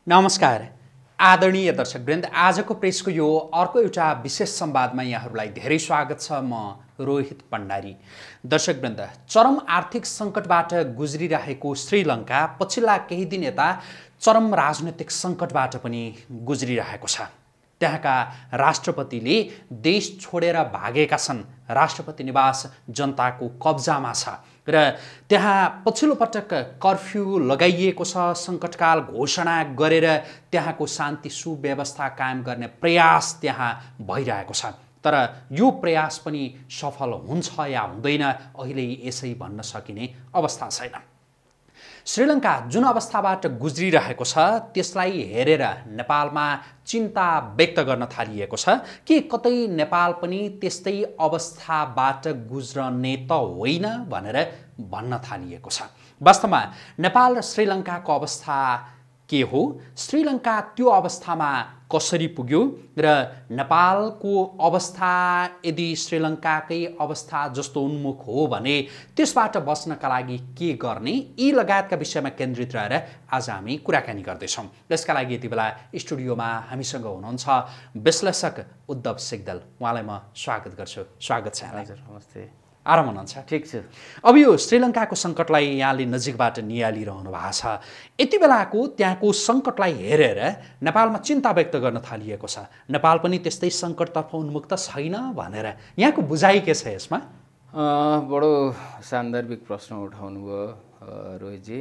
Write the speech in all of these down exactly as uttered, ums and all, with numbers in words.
नमस्कार आदरणीय दर्शकवृन्द, आजको प्रेसको यो अर्को एउटा विशेष संवादमा यहाँहरूलाई धेरै स्वागत छ। म रोहित भण्डारी। दर्शकवृन्द, चरम आर्थिक सङ्कटबाट गुज्रिरहेको श्रीलङ्का पछिल्ला केही दिन यता चरम राजनैतिक सङ्कटबाट पनि गुज्रिरहेको छ। त्यहाँका राष्ट्रपतिले देश छोडेर भागेका छन्। राष्ट्रपति निवास जनताको कब्जामा छ र त्यहाँ पछिल्लो पटक कर्फ्यू लगाइएको छ। सङ्कटकाल घोषणा गरेर त्यहाँको शान्ति सुव्यवस्था कायम गर्ने प्रयास त्यहाँ भइरहेको छ। तर यो प्रयास पनि सफल हुन्छ या हुँदैन अहिले यसै भन्न सकिने अवस्था छैन। श्रीलङ्का जुन अवस्थाबाट गुज्रिरहेको छ त्यसलाई हेरेर नेपालमा चिन्ता व्यक्त गर्न थालिएको छ कि कतै नेपाल पनि त्यस्तै अवस्थाबाट गुज्रने त होइन भनेर भन्न थालिएको छ। वास्तवमा नेपाल र श्रीलङ्काको अवस्था के हो, श्रीलङ्का त्यो अवस्थामा कसरी पुग्यो र नेपालको अवस्था यदि श्रीलङ्काकै अवस्था जस्तो उन्मुख हो भने त्यसबाट बच्नका लागि के गर्ने, यी लगायतका विषयमा केन्द्रित रहेर आज हामी कुराकानी गर्दैछौँ। यसका लागि यति बेला स्टुडियोमा हामीसँग हुनुहुन्छ विश्लेषक उद्धव सिग्दल। उहाँलाई म स्वागत गर्छु। स्वागत छ। हजुर, नमस्ते। आराम हुनुहुन्छ? ठिक छु। अब यो श्रीलङ्काको सङ्कटलाई यहाँले नजिकबाट निहालिरहनु भएको छ। यति बेलाको त्यहाँको सङ्कटलाई हेरेर नेपालमा चिन्ता व्यक्त गर्न थालिएको छ। नेपाल पनि त्यस्तै सङ्कटतर्फ उन्मुक्त छैन भनेर यहाँको बुझाइ के छ यसमा? बडो सान्दर्भिक प्रश्न उठाउनु भयो रोहितजी।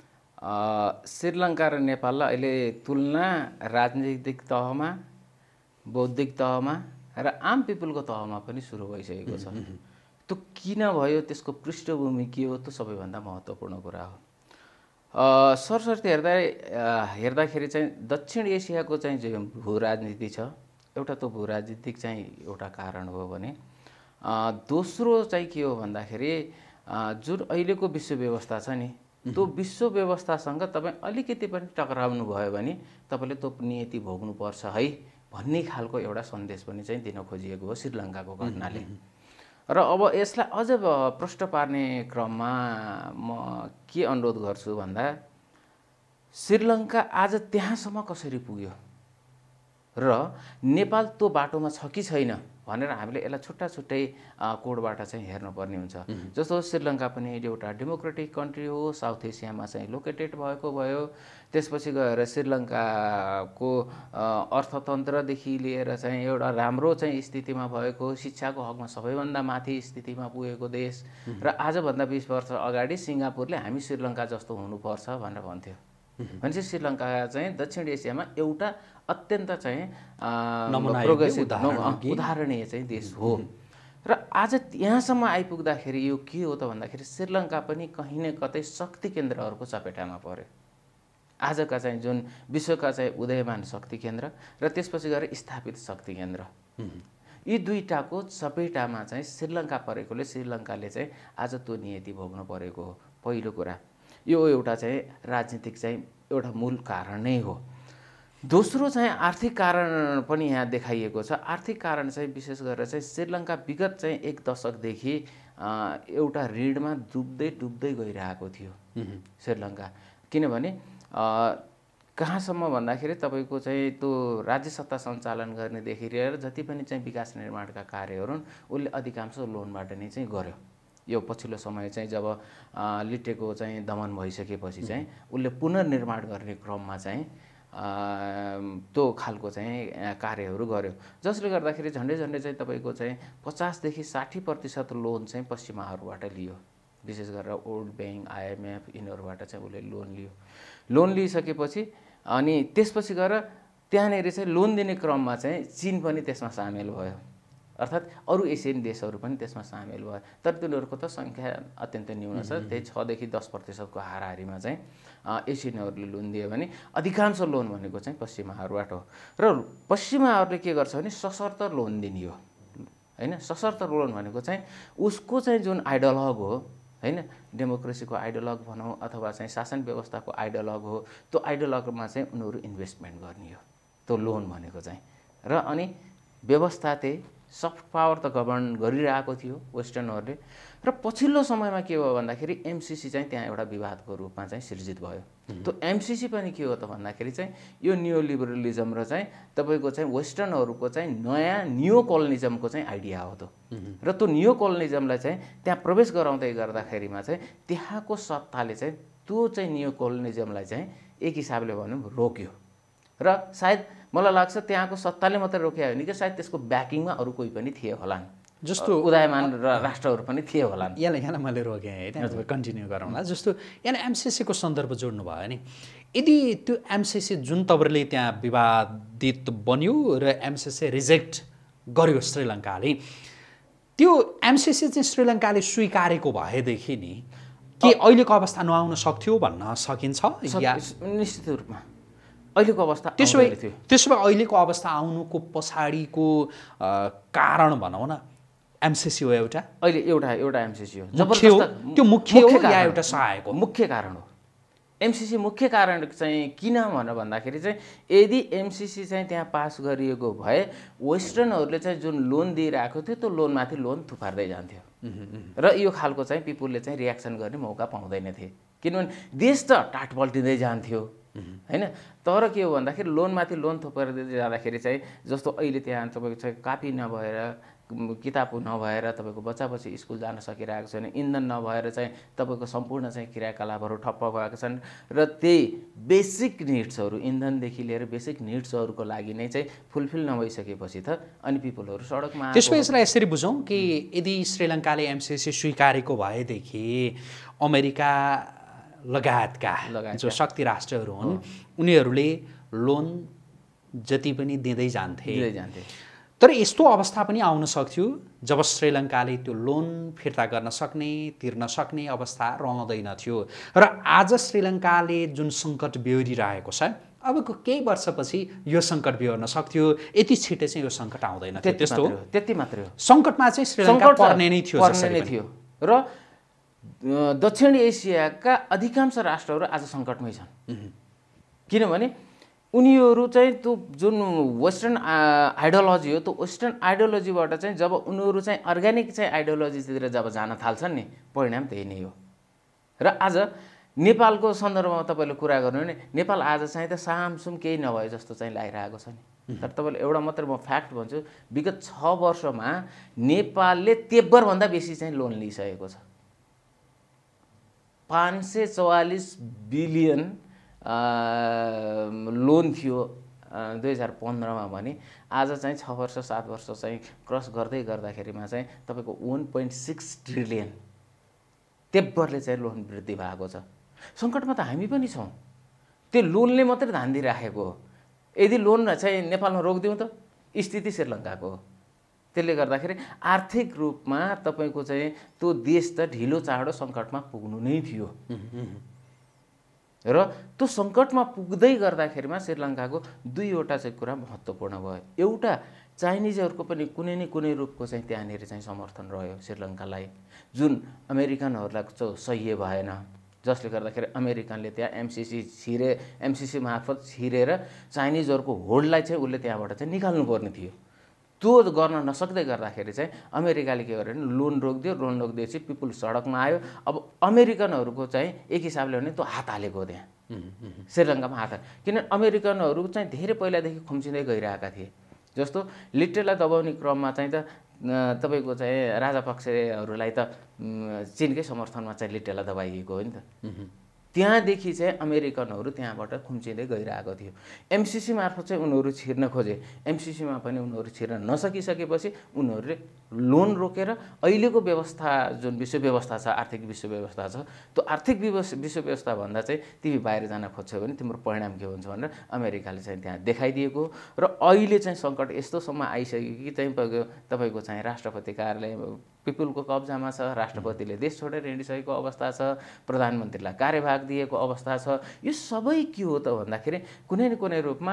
श्रीलङ्का र नेपाललाई अहिले तुलना राजनीतिक तहमा, बौद्धिक तहमा र आम पिपुलको तहमा पनि सुरु भइसकेको छ। त्यो किन भयो, त्यसको पृष्ठभूमि के हो, त्यो सबैभन्दा महत्त्वपूर्ण कुरा हो। सरसर्ती हेर्दा हेर्दाखेरि चाहिँ दक्षिण एसियाको चाहिँ जो भू राजनीति छ, एउटा त्यो भू राजनीतिक चाहिँ एउटा कारण हो भने दोस्रो चाहिँ के हो भन्दाखेरि जुन अहिलेको विश्व व्यवस्था छ नि, त्यो विश्व व्यवस्थासँग तपाईँ अलिकति पनि टक्राउनु भयो भने तपाईँले त्यो नियति भोग्नुपर्छ है भन्ने खालको एउटा सन्देश पनि चाहिँ दिन खोजिएको हो श्रीलङ्काको घटनाले। र अब यसलाई अझ प्रष्ट पार्ने क्रममा म के अनुरोध गर्छु भन्दा श्रीलङ्का आज त्यहाँसम्म कसरी पुग्यो र नेपाल त्यो बाटोमा छ कि छैन भनेर हामीले यसलाई छुट्टा छुट्टै कोडबाट चाहिँ हेर्नुपर्ने हुन्छ। जस्तो श्रीलङ्का पनि एउटा डेमोक्रेटिक कन्ट्री हो, साउथ एसियामा चाहिँ लोकेटेड भएको भयो। त्यसपछि गएर श्रीलङ्काको अर्थतन्त्रदेखि लिएर चाहिँ एउटा राम्रो चाहिँ स्थितिमा भएको, शिक्षाको हकमा सबैभन्दा माथि स्थितिमा पुगेको देश। र आजभन्दा बिस वर्ष अगाडि सिङ्गापुरले हामी श्रीलङ्का जस्तो हुनुपर्छ भनेर भन्थ्यो। भनेपछि श्रीलङ्का चाहिँ दक्षिण एसियामा एउटा अत्यन्त चाहिँ प्रोग्रेसिभ उदाहरणीय चाहिँ देश हो। र आज यहाँसम्म आइपुग्दाखेरि यो के हो त भन्दाखेरि श्रीलङ्का पनि कहीँ न कतै शक्ति केन्द्रहरूको चपेटामा पर्यो। आजका चाहिँ जुन विश्वका चाहिँ उदयमान शक्ति केन्द्र र त्यसपछि गएर स्थापित शक्ति केन्द्र, यी दुईटाको चपेटामा चाहिँ श्रीलङ्का परेकोले श्रीलङ्काले चाहिँ आज त्यो नियति भोग्नु परेको हो। पहिलो कुरा यो एउटा चाहिँ राजनीतिक चाहिँ एउटा मूल कारण नै हो। दोस्रो चाहिँ आर्थिक कारण पनि यहाँ देखाइएको छ। आर्थिक कारण चाहिँ विशेष गरेर चाहिँ श्रीलङ्का विगत चाहिँ एक दशकदेखि एउटा ऋणमा डुब्दै डुब्दै गइरहेको थियो श्रीलङ्का। किनभने कहाँसम्म भन्दाखेरि तपाईँको चाहिँ त्यो राज्य सत्ता सञ्चालन गर्नेदेखि लिएर जति पनि चाहिँ विकास निर्माणका कार्यहरू उसले अधिकांश लोनबाट नै चाहिँ गर्यो। यो पछिल्लो समय चाहिँ जब लिटेको चाहिँ दमन भइसकेपछि चाहिँ उसले पुनर्निर्माण गर्ने क्रममा चाहिँ त्यो खालको चाहिँ कार्यहरू गर्यो, जसले गर्दाखेरि झन्डै झन्डै चाहिँ तपाईँको चाहिँ पचासदेखि साठी प्रतिशत लोन चाहिँ पश्चिमाहरूबाट लियो। विशेष गरेर वर्ल्ड ब्याङ्क, आइएमएफ यिनीहरूबाट चाहिँ उसले लोन लियो। लोन लिइसकेपछि अनि त्यसपछि गएर त्यहाँनिर चाहिँ लोन दिने क्रममा चाहिँ चिन पनि त्यसमा सामेल भयो, अर्थात् अरू एसियन देशहरू पनि त्यसमा सामेल भयो। तर तिनीहरूको त सङ्ख्या अत्यन्तै न्यून छ। त्यही छदेखि दस प्रतिशतको हाराहारीमा चाहिँ एसियनहरूले लोन दियो भने अधिकांश लोन भनेको चाहिँ पश्चिमाहरूबाट हो। र पश्चिमाहरूले के गर्छ भने सशर्त लोन दिने हो होइन। सशर्त लोन भनेको चाहिँ उसको चाहिँ जुन आइडियोलग हो होइन, डेमोक्रेसीको आइडियोलग भनौँ अथवा चाहिँ शासन व्यवस्थाको आइडियोलग हो, त्यो आइडियोलगमा चाहिँ उनीहरू इन्भेस्टमेन्ट गर्ने हो त्यो लोन भनेको चाहिँ। र अनि व्यवस्था थिए, सफ्ट पावर त गभर्न गरिरहेको थियो वेस्टर्नहरूले। र पछिल्लो समयमा के भयो भन्दाखेरि एमसीसी चाहिँ त्यहाँ एउटा विवादको रूपमा चाहिँ सिर्जित भयो। त्यो एमसीसी पनि के हो त भन्दाखेरि चाहिँ यो नियो लिबरलिजम र चाहिँ तपाईँको चाहिँ वेस्टर्नहरूको चाहिँ नयाँ नियो कोलोनिजमको चाहिँ आइडिया हो त। र त्यो नियो कोलोनिजमलाई चाहिँ त्यहाँ प्रवेश गराउँदै गर्दाखेरिमा चाहिँ त्यहाँको सत्ताले चाहिँ त्यो चाहिँ नियो कोलोनिजमलाई चाहिँ एक हिसाबले भनौँ रोक्यो। र सायद मलाई लाग्छ त्यहाँको सत्ताले मात्रै रोक्यो होइन कि सायद त्यसको ब्याकिङमा अरू कोही पनि थिए होलान्, जस्तो उदयमान र राष्ट्रहरू पनि थिए होलान्। यहाँलाई यहाँ मैले रोकेँ है, त्यहाँ कन्टिन्यू गरौँला। जस्तो यहाँ एमसिसीको सन्दर्भ जोड्नु भयो नि, यदि त्यो एमसिसी जुन तपाईँले त्यहाँ विवादित बन्यो र एमसिसी रिजेक्ट गर्यो श्रीलङ्काले, त्यो एमसिसी चाहिँ श्रीलङ्काले स्वीकारेको भएदेखि नि के अहिलेको अवस्था नआउन सक्थ्यो भन्न सकिन्छ या? निश्चित रूपमा अहिलेको अवस्था त्यसो भए त्यसो भए अहिलेको अवस्था आउनुको पछाडिको कारण भनौँ न एमसिसी हो एउटा? अहिले एउटा एउटा एमसिसी हो, जबरजस्त त्यो मुख्य हो या एउटा सहायक हो? मुख्य कारण हो एमसिसी। मुख्य कारण चाहिँ किन भनेर भन्दाखेरि चाहिँ यदि एमसिसी चाहिँ त्यहाँ पास गरिएको भए वेस्टर्नहरूले चाहिँ जुन लोन दिइरहेको थियो त्यो लोनमाथि लोन थुपार्दै जान्थ्यो र यो खालको चाहिँ पिपुलले चाहिँ रियाक्सन गर्ने मौका पाउँदैनथे, किनभने देश त टाट पल्टिँदै जान्थ्यो हैन। तर के हो भन्दाखेरि लोनमाथि लोन थुपार्दै जाँदाखेरि चाहिँ जस्तो अहिले त्यहाँ तपाईँको चाहिँ कापी नभएर, किताब नभएर तपाईँको बच्चा बच्ची स्कुल जान सकिरहेको छैन, इन्धन नभएर चाहिँ तपाईँको सम्पूर्ण चाहिँ क्रियाकलापहरू ठप्प भएको छन् र त्यही बेसिक निड्सहरू इन्धनदेखि लिएर बेसिक निड्सहरूको लागि नै चाहिँ फुलफिल नभइसकेपछि त अनि पिपुलहरू सडकमा। त्यसो यसलाई यसरी बुझौँ कि यदि श्रीलङ्काले एमसिसी स्वीकारेको भएदेखि अमेरिका लगायतका जो शक्ति राष्ट्रहरू हुन् उनीहरूले लोन जति पनि दिँदै जान्थे जान्थे तर यस्तो अवस्था पनि आउन सक्थ्यो जब श्रीलङ्काले त्यो लोन फिर्ता गर्न सक्ने तिर्न सक्ने अवस्था रहँदैनथ्यो। र आज श्रीलङ्काले जुन सङ्कट बेहोरिरहेको छ अबको केही वर्षपछि यो सङ्कट बेहोर्न सक्थ्यो, यति छिटै चाहिँ यो सङ्कट आउँदैन थियो। त्यस्तो त्यति मात्रै हो, सङ्कटमा चाहिँ श्रीलङ्का पर्ने नै थियो पर्ने थियो। र दक्षिण एसियाका अधिकांश राष्ट्रहरू आज सङ्कटमै छन्, किनभने उनीहरू चाहिँ त्यो जुन वेस्टर्न आइडियोलोजी हो त्यो वेस्टर्न आइडियोलोजीबाट चाहिँ जब उनीहरू चाहिँ अर्ग्यानिक चाहिँ आइडियोलोजीतिर जब जान थाल्छन् नि परिणाम त्यही नै हो। र आज नेपालको सन्दर्भमा तपाईँले कुरा गर्नु भने नेपाल आज चाहिँ त सामसुम केही नभए जस्तो चाहिँ लागिरहेको छ नि। तर तपाईँले एउटा मात्रै म फ्याक्ट भन्छु, विगत छ वर्षमा नेपालले तेब्बरभन्दा बेसी चाहिँ लोन लिइसकेको छ। पाँच सय चौवालिस बिलियन लोन थियो दुई हजार पन्ध्रमा भने आज चाहिँ छ वर्ष सात वर्ष चाहिँ क्रस गर्दै गर्दाखेरिमा चाहिँ तपाईँको वान पोइन्ट सिक्स ट्रिलियन तेब्बरले चाहिँ लोन वृद्धि भएको छ। सङ्कटमा त हामी पनि छौँ, त्यो लोनले मात्रै धान्दिराखेको हो। यदि लोन चाहिँ नेपालमा रोकिदिउँ त स्थिति श्रीलङ्काको हो। त्यसले गर्दाखेरि आर्थिक रूपमा तपाईँको चाहिँ त्यो देश त ढिलो चाँडो सङ्कटमा पुग्नु नै थियो र त्यो सङ्कटमा पुग्दै गर्दाखेरिमा श्रीलङ्काको दुईवटा चाहिँ कुरा महत्त्वपूर्ण भयो। एउटा चाइनिजहरूको पनि कुनै न कुनै रूपको चाहिँ त्यहाँनिर चाहिँ समर्थन रह्यो श्रीलङ्कालाई, जुन अमेरिकनहरूलाई चाहिँ सह्य भएन, जसले गर्दाखेरि अमेरिकनले त्यहाँ एमसिसी छिरे एमसिसी मार्फत छिरेर चाइनिजहरूको होल्डलाई चाहिँ उसले त्यहाँबाट चाहिँ निकाल्नु पर्ने थियो। त्यो गर्न नसक्दै गर्दाखेरि चाहिँ अमेरिकाले के गर्यो भने लोन रोकिदियो। लोन रोकिदिएपछि पिपुल सडकमा आयो। अब अमेरिकनहरूको चाहिँ एक हिसाबले भने त्यो हात हालेको त्यहाँ श्रीलङ्कामा हात हाले, किनभने अमेरिकनहरू चाहिँ धेरै पहिलादेखि खुम्चिँदै गइरहेका थिए। जस्तो लिट्टेलाई दबाउने क्रममा चाहिँ त तपाईँको चाहिँ राजापक्षहरूलाई त चिनकै समर्थनमा चाहिँ लिट्टेलाई दबाइएको हो नि त। त्यहाँदेखि चाहिँ अमेरिकनहरू त्यहाँबाट खुम्चिँदै गइरहेको थियो। एमसिसी मार्फत चाहिँ उनीहरू छिर्न खोजे, एमसिसीमा पनि उनीहरू छिर्न नसकिसकेपछि उनीहरूले लोन रोकेर अहिलेको व्यवस्था जुन विश्व व्यवस्था छ, आर्थिक विश्व व्यवस्था छ, त्यो आर्थिक विश्व व्यवस्था भन्दा चाहिँ तिमी बाहिर जान खोज्छौ भने तिम्रो परिणाम के हुन्छ भनेर अमेरिकाले चाहिँ त्यहाँ देखाइदिएको। र अहिले चाहिँ सङ्कट यस्तोसम्म आइसक्यो कि चाहिँ तपाईँको चाहिँ राष्ट्रपति कार्यालय पिपुलको कब्जामा छ, राष्ट्रपतिले देश छोडेर हिँडिसकेको अवस्था छ, प्रधानमन्त्रीलाई कार्यभार दिएको अवस्था छ। यो सबै के हो त भन्दाखेरि कुनै न कुनै रूपमा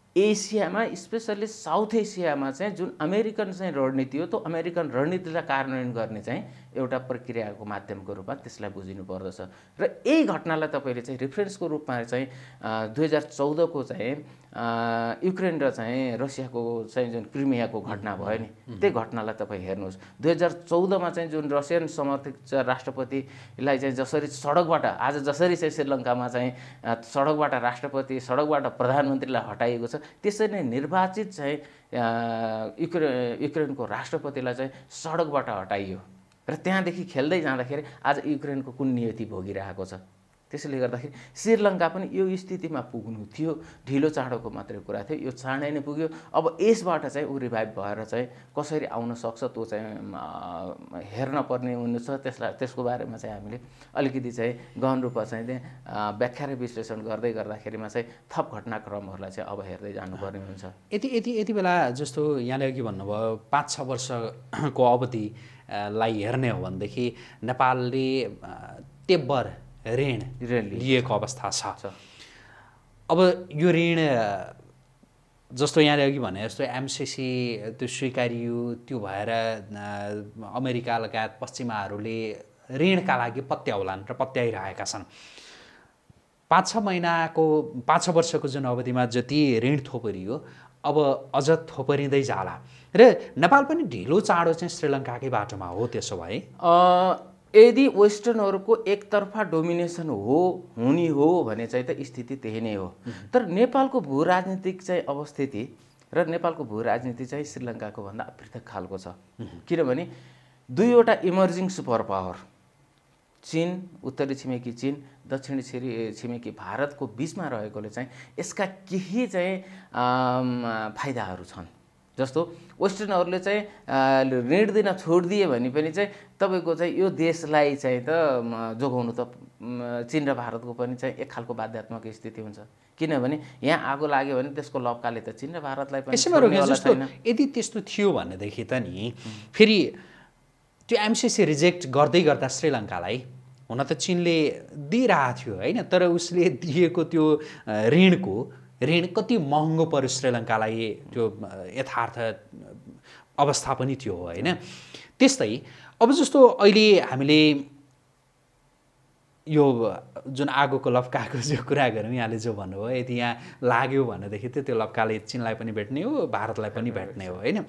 एसियामा स्पेसल्ली साउथ एसियामा चाहिँ जुन अमेरिकन चाहिँ रणनीति हो त्यो अमेरिकन रणनीतिलाई कार्यान्वयन गर्ने चाहिँ एउटा प्रक्रियाको माध्यमको रूपमा त्यसलाई बुझिनु पर्दछ। र यही घटनालाई तपाईँले चाहिँ रिफरेन्सको रूपमा चाहिँ दुई हजार चौधको चाहिँ युक्रेन र चाहिँ रसियाको चाहिँ जुन क्रिमियाको घटना भयो नि त्यही घटनालाई तपाईँ हेर्नुहोस्। दुई हजार चौधमा चाहिँ जुन रसियन समर्थित राष्ट्रपतिलाई चाहिँ जसरी सडकबाट आज जसरी चाहिँ श्रीलङ्कामा चाहिँ सडकबाट राष्ट्रपति सडकबाट प्रधानमन्त्रीलाई हटाइएको छ त्यसरी नै निर्वाचित चाहिँ युक्रे युक्रेनको राष्ट्रपतिलाई चाहिँ सडकबाट हटाइयो र त्यहाँदेखि खेल्दै जाँदाखेरि आज युक्रेनको कुन नियति भोगिरहेको छ। त्यसैले गर्दाखेरि श्रीलङ्का पनि यो स्थितिमा पुग्नु थियो, ढिलो चाँडोको मात्रै कुरा थियो, यो चाँडै नै पुग्यो। अब यसबाट चाहिँ ऊ रिभाइभ भएर चाहिँ कसरी आउन सक्छ त्यो चाहिँ हेर्न पर्ने हुनेछ। त्यसलाई त्यसको बारेमा चाहिँ हामीले अलिकति चाहिँ गहन रूपमा चाहिँ व्याख्या र विश्लेषण गर्दै गर्दाखेरिमा चाहिँ थप घटनाक्रमहरूलाई चाहिँ अब हेर्दै जानुपर्ने हुन्छ। यति यति यति बेला जस्तो यहाँले अघि भन्नुभयो पाँच छ वर्षको अवधिलाई हेर्ने हो भनेदेखि नेपालले तेब्बर ऋण लिएको अवस्था छ। अब यो ऋण जस्तो यहाँले अघि भने जस्तो एमसिसी त्यो स्वीकारियो, त्यो भएर अमेरिका लगायत पश्चिमाहरूले ऋणका लागि पत्याउलान् र पत्याइरहेका छन्। पाँच छ महिनाको पाँच छ वर्षको जुन अवधिमा जति ऋण थोपरियो अब अझ थोपरिँदै जाला र नेपाल पनि ढिलो चाँडो चाहिँ श्रीलङ्काकै बाटोमा हो। त्यसो भए यदि वेस्टर्नहरूको एकतर्फा डोमिनेसन हो हुने हो भने चाहिँ त स्थिति त्यही नै हो। तर नेपालको भू राजनीतिक चाहिँ अवस्थिति र नेपालको भू राजनीति चाहिँ श्रीलङ्काको भन्दा पृथक खालको छ। किनभने दुईवटा इमर्जिङ सुपर पावर चीन, उत्तरी छिमेकी चीन, दक्षिणी छिमेकी भारतको बिचमा रहेकोले चाहिँ यसका केही चाहिँ फाइदाहरू छन्। जस्तो वेस्टर्नहरूले चाहिँ ऋण दिन छोडिदिए भने पनि चाहिँ तपाईँको चाहिँ यो देशलाई चाहिँ त जोगाउनु त चीन र भारतको पनि चाहिँ एक खालको बाध्यात्मक स्थिति हुन्छ। किनभने यहाँ आगो लाग्यो भने त्यसको लप्काले त चीन र भारतलाई पनि जस्तो यदि त्यस्तो थियो भनेदेखि त नि फेरि त्यो एमसिसी रिजेक्ट गर्दै गर्दा श्रीलङ्कालाई हुन त चीनले दिइरहेको थियो होइन, तर उसले दिएको त्यो ऋणको ऋण कति महँगो पर्यो श्रीलङ्कालाई त्यो यथार्थ अवस्था पनि थियो होइन। त्यस्तै अब जस्तो अहिले हामीले यो जुन आगोको लप्काको जो कुरा गऱ्यौँ, यहाँले जो भन्नुभयो यदि यहाँ लाग्यो भनेदेखि त त्यो लप्काले चीनलाई पनि भेट्ने हो, भारतलाई पनि भेट्ने हो होइन।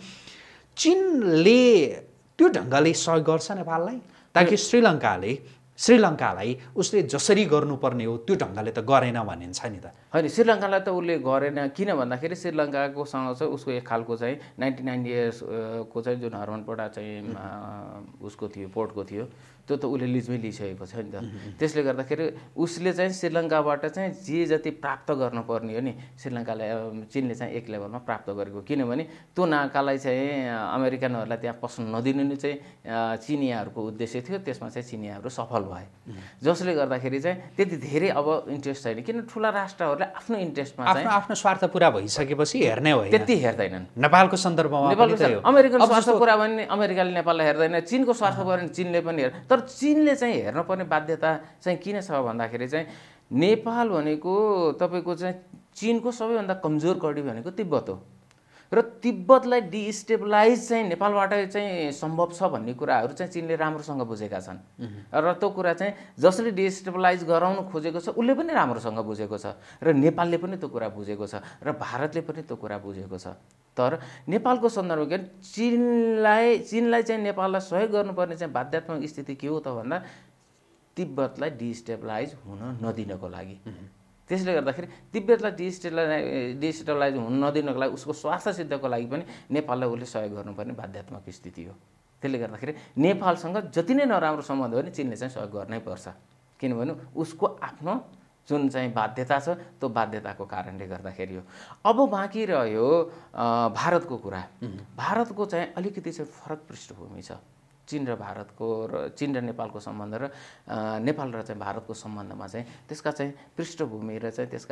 चीनले त्यो ढङ्गले सहयोग गर्छ नेपाललाई ताकि श्रीलङ्काले श्रीलङ्कालाई उसले जसरी गर्नुपर्ने हो त्यो ढङ्गले त गरेन भनिन्छ नि त होइन। श्रीलङ्कालाई त उसले गरेन किन भन्दाखेरि श्रीलङ्काकोसँग चाहिँ उसको एक खालको चाहिँ नाइन्टी नाइन इयर्सको चाहिँ जुन हर्मनपटा चाहिँ उसको थियो पोर्टको थियो त्यो त उसले लिजमै लिइसकेको छ नि त। त्यसले गर्दाखेरि उसले चाहिँ श्रीलङ्काबाट चाहिँ जे जति प्राप्त गर्नुपर्ने हो नि श्रीलङ्कालाई चीनले चाहिँ एक लेभलमा प्राप्त गरेको। किनभने त्यो नाकालाई चाहिँ अमेरिकनहरूलाई त्यहाँ पस्न नदिनु नै चाहिँ चिनियाहरूको उद्देश्य थियो। त्यसमा चाहिँ चिनियाहरू सफल भए, जसले गर्दाखेरि चाहिँ त्यति धेरै अब इन्ट्रेस्ट छैन। किन ठुला राष्ट्रहरूले आफ्नो इन्ट्रेस्टमा आफ्नो आफ्नो स्वार्थ पुरा भइसकेपछि हेर्ने हो, त्यति हेर्दैनन्। नेपालको सन्दर्भमा नेपालको अमेरिकन स्वार्थ पुरा भने अमेरिकाले नेपाललाई हेर्दैन, चीनको स्वार्थ पुरा भने चीनले पनि हेर्दैन। तर चीनले चाहिँ हेर्नुपर्ने बाध्यता चाहिँ किन छ भन्दाखेरि चाहिँ नेपाल भनेको तपाईँको चाहिँ चीनको सबैभन्दा कमजोर कडी भनेको तिब्बत हो र तिब्बतलाई डिस्टेबलाइज चाहिँ नेपालबाट चाहिँ सम्भव छ भन्ने कुराहरू चाहिँ चीनले राम्रोसँग बुझेका छन् र त्यो कुरा चाहिँ जसले डिस्टेबलाइज गराउनु खोजेको छ उसले पनि राम्रोसँग बुझेको छ र नेपालले पनि त्यो कुरा बुझेको छ र भारतले पनि त्यो कुरा बुझेको छ। तर नेपालको सन्दर्भमा चीनलाई चीनलाई चाहिँ नेपाललाई सहयोग गर्नुपर्ने चाहिँ बाध्यात्मक स्थिति के हो त भन्दा तिब्बतलाई डिस्टेबलाइज हुन नदिनको लागि। त्यसले गर्दाखेरि तिब्बतलाई डिस्टेबलाइज डिस्टेबलाइज हुन नदिनको लागि उसको स्वार्थ सिद्धको लागि पनि नेपाललाई उसले सहयोग गर्नुपर्ने बाध्यात्मक स्थिति हो। त्यसले गर्दाखेरि नेपालसँग जति नै नराम्रो सम्बन्ध हो भने चीनले चाहिँ सहयोग गर्नै पर्छ। किनभने उसको आफ्नो जुन चाहिँ बाध्यता छ त्यो बाध्यताको कारणले गर्दाखेरि हो। अब बाँकी रह्यो भारतको कुरा। भारतको चाहिँ अलिकति चाहिँ फरक पृष्ठभूमि छ। चीन र भारतको र चीन र नेपालको सम्बन्ध र नेपाल र चाहिँ भारतको सम्बन्धमा चाहिँ त्यसका चाहिँ पृष्ठभूमि र चाहिँ त्यसका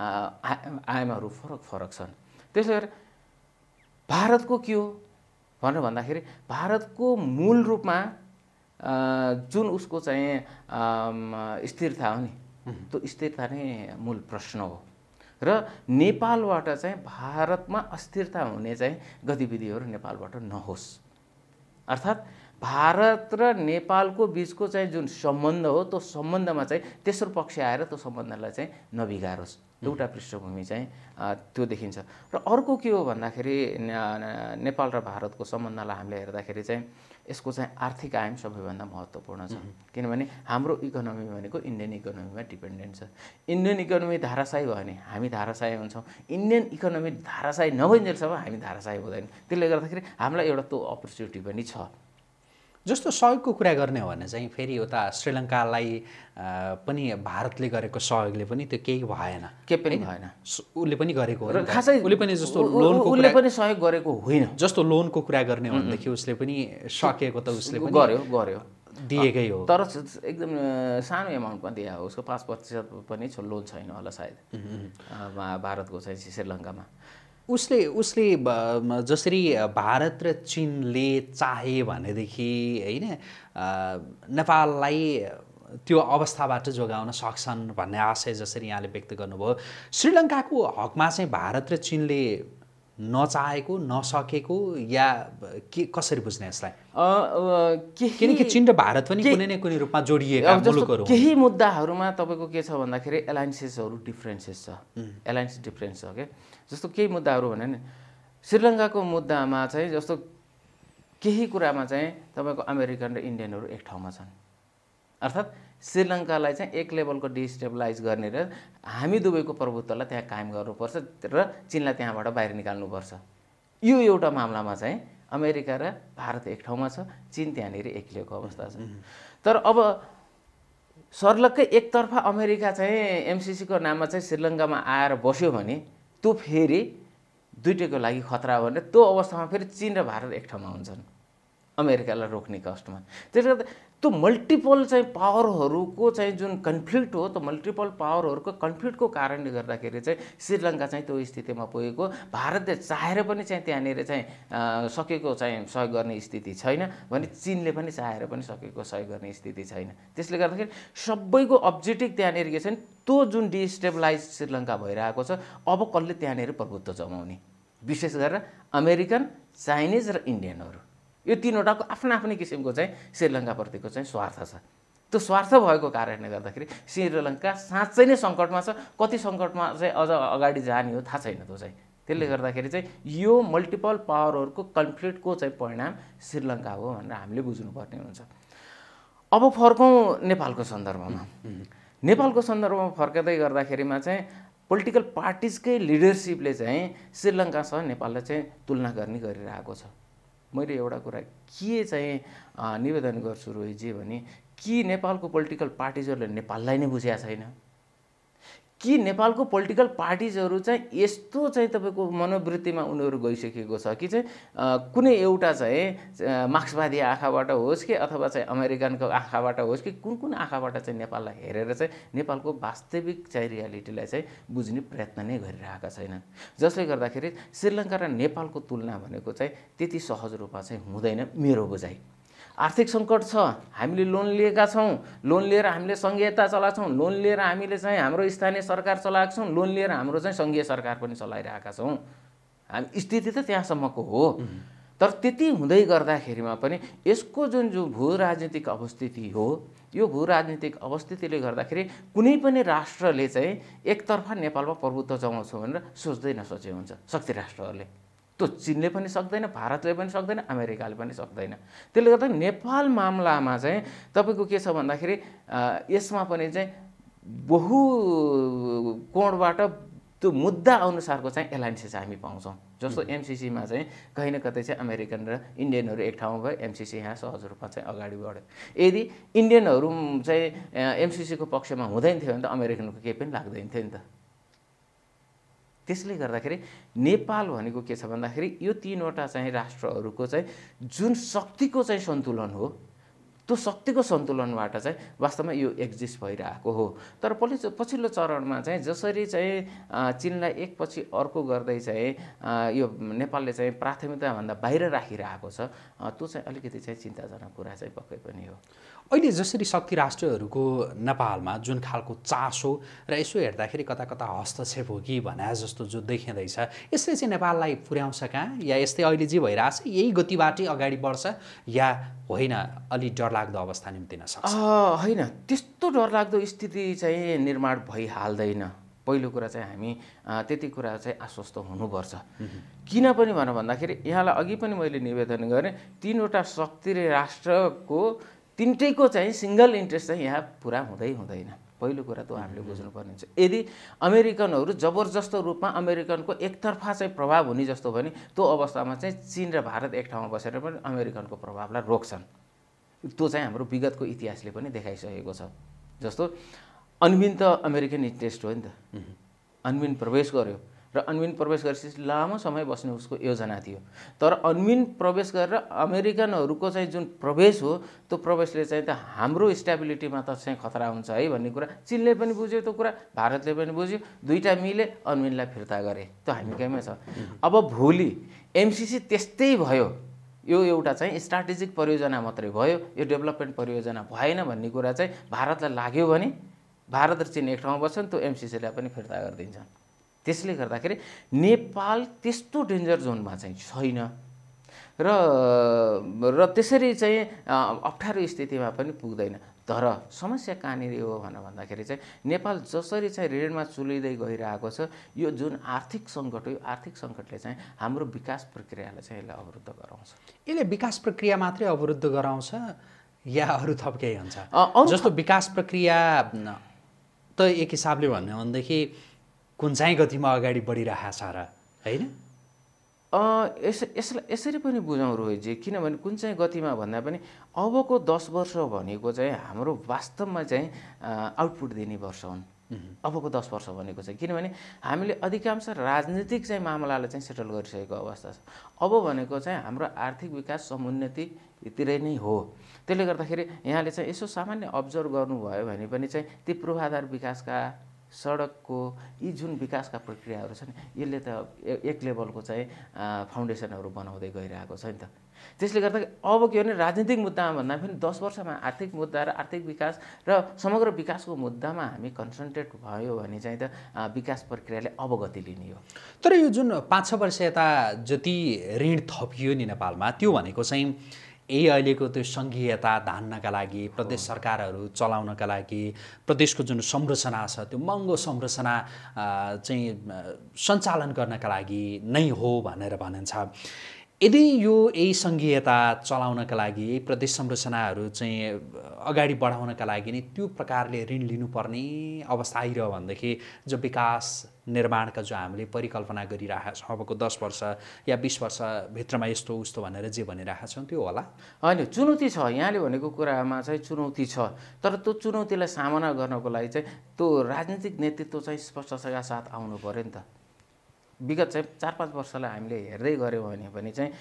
आयामहरू फरक फरक छन्। त्यसले गर्दा भारतको के हो भनेर भन्दाखेरि भारतको मूल रूपमा जुन उसको चाहिँ स्थिरता हो नि त्यो स्थिरता नै मूल प्रश्न हो र नेपालबाट चाहिँ भारतमा अस्थिरता हुने चाहिँ गतिविधिहरू नेपालबाट नहोस्। अर्थात् भारत र नेपालको बिचको चाहिँ जुन सम्बन्ध हो त्यो सम्बन्धमा चाहिँ तेस्रो पक्ष आएर त्यो सम्बन्धलाई चाहिँ नबिगारोस्, एउटा पृष्ठभूमि चाहिँ त्यो देखिन्छ। र अर्को के हो भन्दाखेरि नेपाल र भारतको सम्बन्धलाई हामीले हेर्दाखेरि चाहिँ यसको चाहिँ आर्थिक आयाम सबैभन्दा महत्त्वपूर्ण छ, किनभने हाम्रो इकोनोमी भनेको इन्डियन इकोनोमीमा डिपेन्डेन्ट छ। इन्डियन इकोनोमी धाराशायी भयो भने हामी धाराशायी हुन्छौँ, इन्डियन इकोनोमी धाराशायी नभइन्जेलसम्म हामी धाराशायी हुँदैन। त्यसले गर्दाखेरि हामीलाई एउटा त्यो अपर्च्युनिटी पनि छ। जस्तो सहयोगको कुरा गर्ने हो भने चाहिँ फेरि उता श्रीलङ्कालाई पनि भारतले गरेको सहयोगले पनि त्यो केही भएन, केही पनि भएन। उसले पनि गरेको हो, खासै उसले पनि जस्तो लोनको उसले पनि सहयोग गरेको होइन। जस्तो लोनको कुरा गर्ने हो भनेदेखि उसले पनि सकेको त उसले पनि गर्यो गर्यो दिएकै हो, तर एकदम सानो एमाउन्टमा दिए हो। उसको पाँच प्रतिशत पनि लोन छैन होला सायद भारतको चाहिँ श्रीलङ्कामा। उसले उसले जसरी भारत र चीनले चाहे भनेदेखि होइन नेपाललाई त्यो अवस्थाबाट जोगाउन सक्छन् भन्ने आशय जसरी यहाँले व्यक्त गर्नुभयो, श्रीलङ्काको हकमा चाहिँ भारत र चीनले नचाहेको नसकेको या के कसरी बुझ्ने यसलाई? किनकि चीन र भारत पनि कुनै न कुनै रूपमा जोडिएका मुलुकहरू। केही मुद्दाहरूमा तपाईँको के छ भन्दाखेरि एलायन्सेसहरू डिफ्रेन्सेस छ, एलायन्स डिफ्रेन्स छ के। जस्तो केही मुद्दाहरू भने नि श्रीलङ्काको मुद्दामा चाहिँ जस्तो केही कुरामा चाहिँ तपाईँको अमेरिकन र इन्डियनहरू एक ठाउँमा छन्। अर्थात् श्रीलङ्कालाई चाहिँ एक लेभलको डिस्टेबलाइज गर्ने र हामी दुवैको प्रभुत्वलाई त्यहाँ कायम गर्नुपर्छ र चीनलाई त्यहाँबाट बाहिर निकाल्नुपर्छ। यो एउटा मामलामा चाहिँ अमेरिका र भारत एक ठाउँमा छ, चीन त्यहाँनिर एक्लिएको अवस्था छ। तर अब सर्लक्कै एकतर्फा अमेरिका चाहिँ एमसिसीको नाममा चाहिँ श्रीलङ्कामा आएर बस्यो भने त्यो फेरि दुइटैको लागि खतरा हो भने त्यो अवस्थामा फेरि चीन र भारत एक ठाउँमा हुन्छन् अमेरिकालाई रोक्ने कष्टमा। त्यसले गर्दा त्यो मल्टिपल चाहिँ पावरहरूको चाहिँ जुन कन्फ्लिक्ट हो, त्यो मल्टिपल पावरहरूको कन्फ्लिक्टको कारणले गर्दाखेरि चाहिँ श्रीलङ्का चाहिँ त्यो स्थितिमा पुगेको। भारतले चाहेर पनि चाहिँ त्यहाँनिर चाहिँ सकेको चाहिँ सहयोग गर्ने स्थिति छैन भने चीनले पनि चाहेर पनि सकेको सहयोग गर्ने स्थिति छैन। त्यसले गर्दाखेरि सबैको अब्जेक्टिभ त्यहाँनिर के छ नि, त्यो जुन डिस्टेबलाइज श्रीलङ्का भइरहेको छ, अब कसले त्यहाँनिर प्रभुत्व जमाउने, विशेष गरेर अमेरिकन, चाइनिज र इन्डियनहरू, यो तीनवटाको आफ्ना आफ्नै किसिमको चाहिँ श्रीलङ्काप्रतिको चाहिँ स्वार्थ छ। त्यो स्वार्थ भएको कारणले गर्दाखेरि श्रीलङ्का साँच्चै नै सङ्कटमा छ। कति सङ्कटमा चाहिँ अझ अगाडि जाने हो थाहा छैन त्यो चाहिँ। त्यसले गर्दाखेरि चाहिँ यो मल्टिपल पावरहरूको कन्फ्लिक्टको चाहिँ परिणाम श्रीलङ्का हो भनेर हामीले बुझ्नुपर्ने हुन्छ। अब फर्कौँ नेपालको सन्दर्भमा। नेपालको सन्दर्भमा फर्कँदै गर्दाखेरिमा चाहिँ पोलिटिकल पार्टिजकै लिडरसिपले चाहिँ श्रीलङ्कासँग नेपाललाई चाहिँ तुलना गर्ने गरिरहेको छ। मैले एउटा कुरा के चाहिँ निवेदन गर्छु रोहितजी भने, कि नेपालको पोलिटिकल पार्टिजहरूले नेपाललाई नै बुझेका छैन कि नेपालको पोलिटिकल पार्टिजहरू चाहिँ यस्तो चाहिँ तपाईँको मनोवृत्तिमा उनीहरू गइसकेको छ कि चाहिँ कुनै एउटा चाहिँ मार्क्सवादी आँखाबाट होस् कि अथवा चाहिँ अमेरिकनको आँखाबाट होस् कि कुन कुन आँखाबाट चाहिँ नेपाललाई हेरेर चाहिँ नेपालको वास्तविक चाहिँ रियालिटीलाई चाहिँ बुझ्ने प्रयत्न नै गरिरहेका छैनन्। जसले गर्दाखेरि श्रीलङ्का र नेपालको तुलना भनेको चाहिँ त्यति सहज रूपमा चाहिँ हुँदैन मेरो बुझाइ। आर्थिक सङ्कट छ, हामीले लोन लिएका छौँ, लोन लिएर हामीले सङ्घीयता चलाएको छौँ, लोन लिएर हामीले चाहिँ हाम्रो स्थानीय सरकार चलाएको छौँ, लोन लिएर हाम्रो चाहिँ सङ्घीय सरकार पनि चलाइरहेका छौँ। हामी स्थिति त त्यहाँसम्मको हो। तर त्यति हुँदै गर्दाखेरिमा पनि यसको जुन जो भू राजनीतिक अवस्थिति हो, यो भू राजनीतिक अवस्थितिले गर्दाखेरि कुनै पनि राष्ट्रले चाहिँ एकतर्फा नेपालमा प्रभुत्व जमाउँछ भनेर सोच्दै नसोचे हुन्छ। शक्ति राष्ट्रहरूले त्यो चीनले पनि सक्दैन, भारतले पनि सक्दैन, अमेरिकाले पनि सक्दैन। त्यसले गर्दा नेपाल मामलामा चाहिँ तपाईँको के छ भन्दाखेरि यसमा पनि चाहिँ बहु कोणबाट त्यो मुद्दा अनुसारको चाहिँ एलायन्सेस हामी पाउँछौँ। जस्तो एमसिसीमा चाहिँ कहीँ न कतै चाहिँ अमेरिकन र इन्डियनहरू एक ठाउँमा भयो, एमसिसी यहाँ सहज रूपमा चाहिँ अगाडि बढ्यो। यदि इन्डियनहरू चाहिँ एमसिसीको पक्षमा हुँदैन थियो भने त अमेरिकनको केही पनि लाग्दैन थियो नि त। त्यसले गर्दाखेरि नेपाल भनेको के छ भन्दाखेरि यो तीनवटा चाहिँ राष्ट्रहरूको चाहिँ जुन शक्तिको चाहिँ सन्तुलन हो, त्यो त्यो शक्तिको सन्तुलनबाट चाहिँ वास्तवमा यो एक्जिस्ट भइरहेको हो। तर पछि पछिल्लो चरणमा चाहिँ जसरी चाहिँ चीनलाई एकपछि अर्को गर्दै चाहिँ यो नेपालले चाहिँ प्राथमिकताभन्दा बाहिर राखिरहेको छ, त्यो चाहिँ अलिकति चाहिँ चिन्ताजनक कुरा चाहिँ पक्कै पनि हो। अहिले जसरी शक्ति राष्ट्रहरूको नेपालमा जुन खालको चासो र यसो हेर्दाखेरि कता कता हस्तक्षेप हो कि भने जस्तो जो देखिँदैछ, यसले चाहिँ नेपाललाई पुर्याउँछ कहाँ, या यस्तै अहिले जे भइरहेछ यही गतिबाटै अगाडि बढ्छ या होइन अलि डरलाग्दो अवस्था निम्तिन सक्छ? होइन, त्यस्तो डरलाग्दो स्थिति चाहिँ निर्माण भइहाल्दैन। पहिलो कुरा चाहिँ हामी त्यति कुरा चाहिँ आश्वस्त हुनुपर्छ। किन पनि भनेर भन्दाखेरि यहाँलाई अघि पनि मैले निवेदन गरेँ, तीनवटा शक्ति राष्ट्रको तिनटैको चाहिँ सिङ्गल इन्ट्रेस्ट चाहिँ यहाँ पुरा हुँदै हुँदैन। पहिलो कुरा त हामीले बुझ्नुपर्ने हुन्छ। यदि अमेरिकनहरू जबरजस्त रूपमा अमेरिकनको एकतर्फा चाहिँ प्रभाव हुने जस्तो भने त्यो अवस्थामा चाहिँ चीन र भारत एक ठाउँमा बसेर पनि अमेरिकनको प्रभावलाई रोक्छन्। त्यो चाहिँ हाम्रो विगतको इतिहासले पनि देखाइसकेको छ। जस्तो अन्विन त अमेरिकन इन्ट्रेस्ट हो नि त, अन्विन प्रवेश गर्यो र अन्विन प्रवेश गरेपछि लामो समय बस्ने उसको योजना थियो। तर अन्विन प्रवेश गरेर अमेरिकनहरूको चाहिँ जुन प्रवेश हो त्यो प्रवेशले चाहिँ त हाम्रो स्टेबिलिटीमा त चाहिँ खतरा हुन्छ है भन्ने कुरा चीनले पनि बुझ्यो, त्यो कुरा भारतले पनि बुझ्यो, दुईटा मिले अन्विनलाई फिर्ता गरे। त्यो हामी कहीँमै छ। अब भोलि एमसिसी त्यस्तै भयो, यो एउटा चाहिँ स्ट्राटेजिक परियोजना मात्रै भयो, यो डेभलपमेन्ट परियोजना भएन भन्ने कुरा चाहिँ भारतलाई लाग्यो भने भारत र चीन एक ठाउँमा बस्छन्, त्यो एमसिसीलाई पनि फिर्ता गरिदिन्छन्। त्यसले गर्दाखेरि नेपाल त्यस्तो डेन्जर जोनमा चाहिँ छैन र र त्यसरी चाहिँ अप्ठ्यारो स्थितिमा पनि पुग्दैन। तर समस्या कहाँनिर हो भनेर भन्दाखेरि चाहिँ नेपाल जसरी चाहिँ ऋणमा चुलिँदै गइरहेको छ, यो जुन आर्थिक सङ्कट हो, यो आर्थिक सङ्कटले चाहिँ हाम्रो विकास प्रक्रियालाई चाहिँ यसले अवरुद्ध गराउँछ। यसले विकास प्रक्रिया मात्रै अवरुद्ध गराउँछ या अरू थप केही हुन्छ? जस्तो विकास प्रक्रिया त एक हिसाबले भन्यो भनेदेखि कुन चाहिँ गतिमा अगाडि बढिरहेको छ र, होइन? यस यसलाई यसरी पनि बुझौँ रोहितजी, किनभने कुन चाहिँ गतिमा भन्दा पनि अबको दस वर्ष भनेको चाहिँ हाम्रो वास्तवमा चाहिँ आउटपुट दिने वर्ष हुन्। अबको दस वर्ष भनेको चाहिँ किनभने हामीले अधिकांश राजनीतिक चाहिँ मामलालाई चाहिँ सेटल गरिसकेको अवस्था छ। अब भनेको चाहिँ हाम्रो आर्थिक विकास समुन्नतितिरै नै हो। त्यसले गर्दाखेरि यहाँले चाहिँ यसो सामान्य अब्जर्भ गर्नुभयो भने पनि चाहिँ ती पूर्वाधार विकासका सडकको यी जुन विकासका प्रक्रियाहरू छन् यसले त एक लेभलको चाहिँ फाउन्डेसनहरू बनाउँदै गइरहेको छ नि त। त्यसले गर्दा अब के भने राजनीतिक मुद्दामा भन्दा पनि दस वर्षमा आर्थिक मुद्दा र आर्थिक विकास र समग्र विकासको मुद्दामा हामी कन्सन्ट्रेट भयो भने चाहिँ त विकास प्रक्रियाले अब गति लिने हो। तर यो जुन पाँच छ वर्ष यता जति ऋण थपियो नि नेपालमा, त्यो भनेको चाहिँ यही अहिलेको त्यो सङ्घीयता धान्नका लागि, प्रदेश सरकारहरू चलाउनका लागि, प्रदेशको जुन संरचना छ त्यो महँगो संरचना चाहिँ सञ्चालन गर्नका लागि नै हो भनेर भनिन्छ। यदि यो यही सङ्घीयता चलाउनका लागि, यही प्रदेश संरचनाहरू चाहिँ अगाडि बढाउनका लागि नै त्यो प्रकारले ऋण लिनुपर्ने अवस्था आइरह्यो भनेदेखि जो विकास निर्माणका जो हामीले परिकल्पना गरिरहेका छौँ अबको दस वर्ष या बिस वर्षभित्रमा यस्तो उस्तो भनेर जे भनिरहेका छौँ त्यो होला? होइन, चुनौती छ। यहाँले भनेको कुरामा चाहिँ चुनौती छ, तर त्यो चुनौतीलाई सामना गर्नको लागि चाहिँ त्यो राजनीतिक नेतृत्व चाहिँ स्पष्टताका साथ आउनु पऱ्यो नि त। विगत चाहिँ चार पाँच वर्षलाई हामीले हेर्दै गऱ्यौँ भने पनि चाहिँ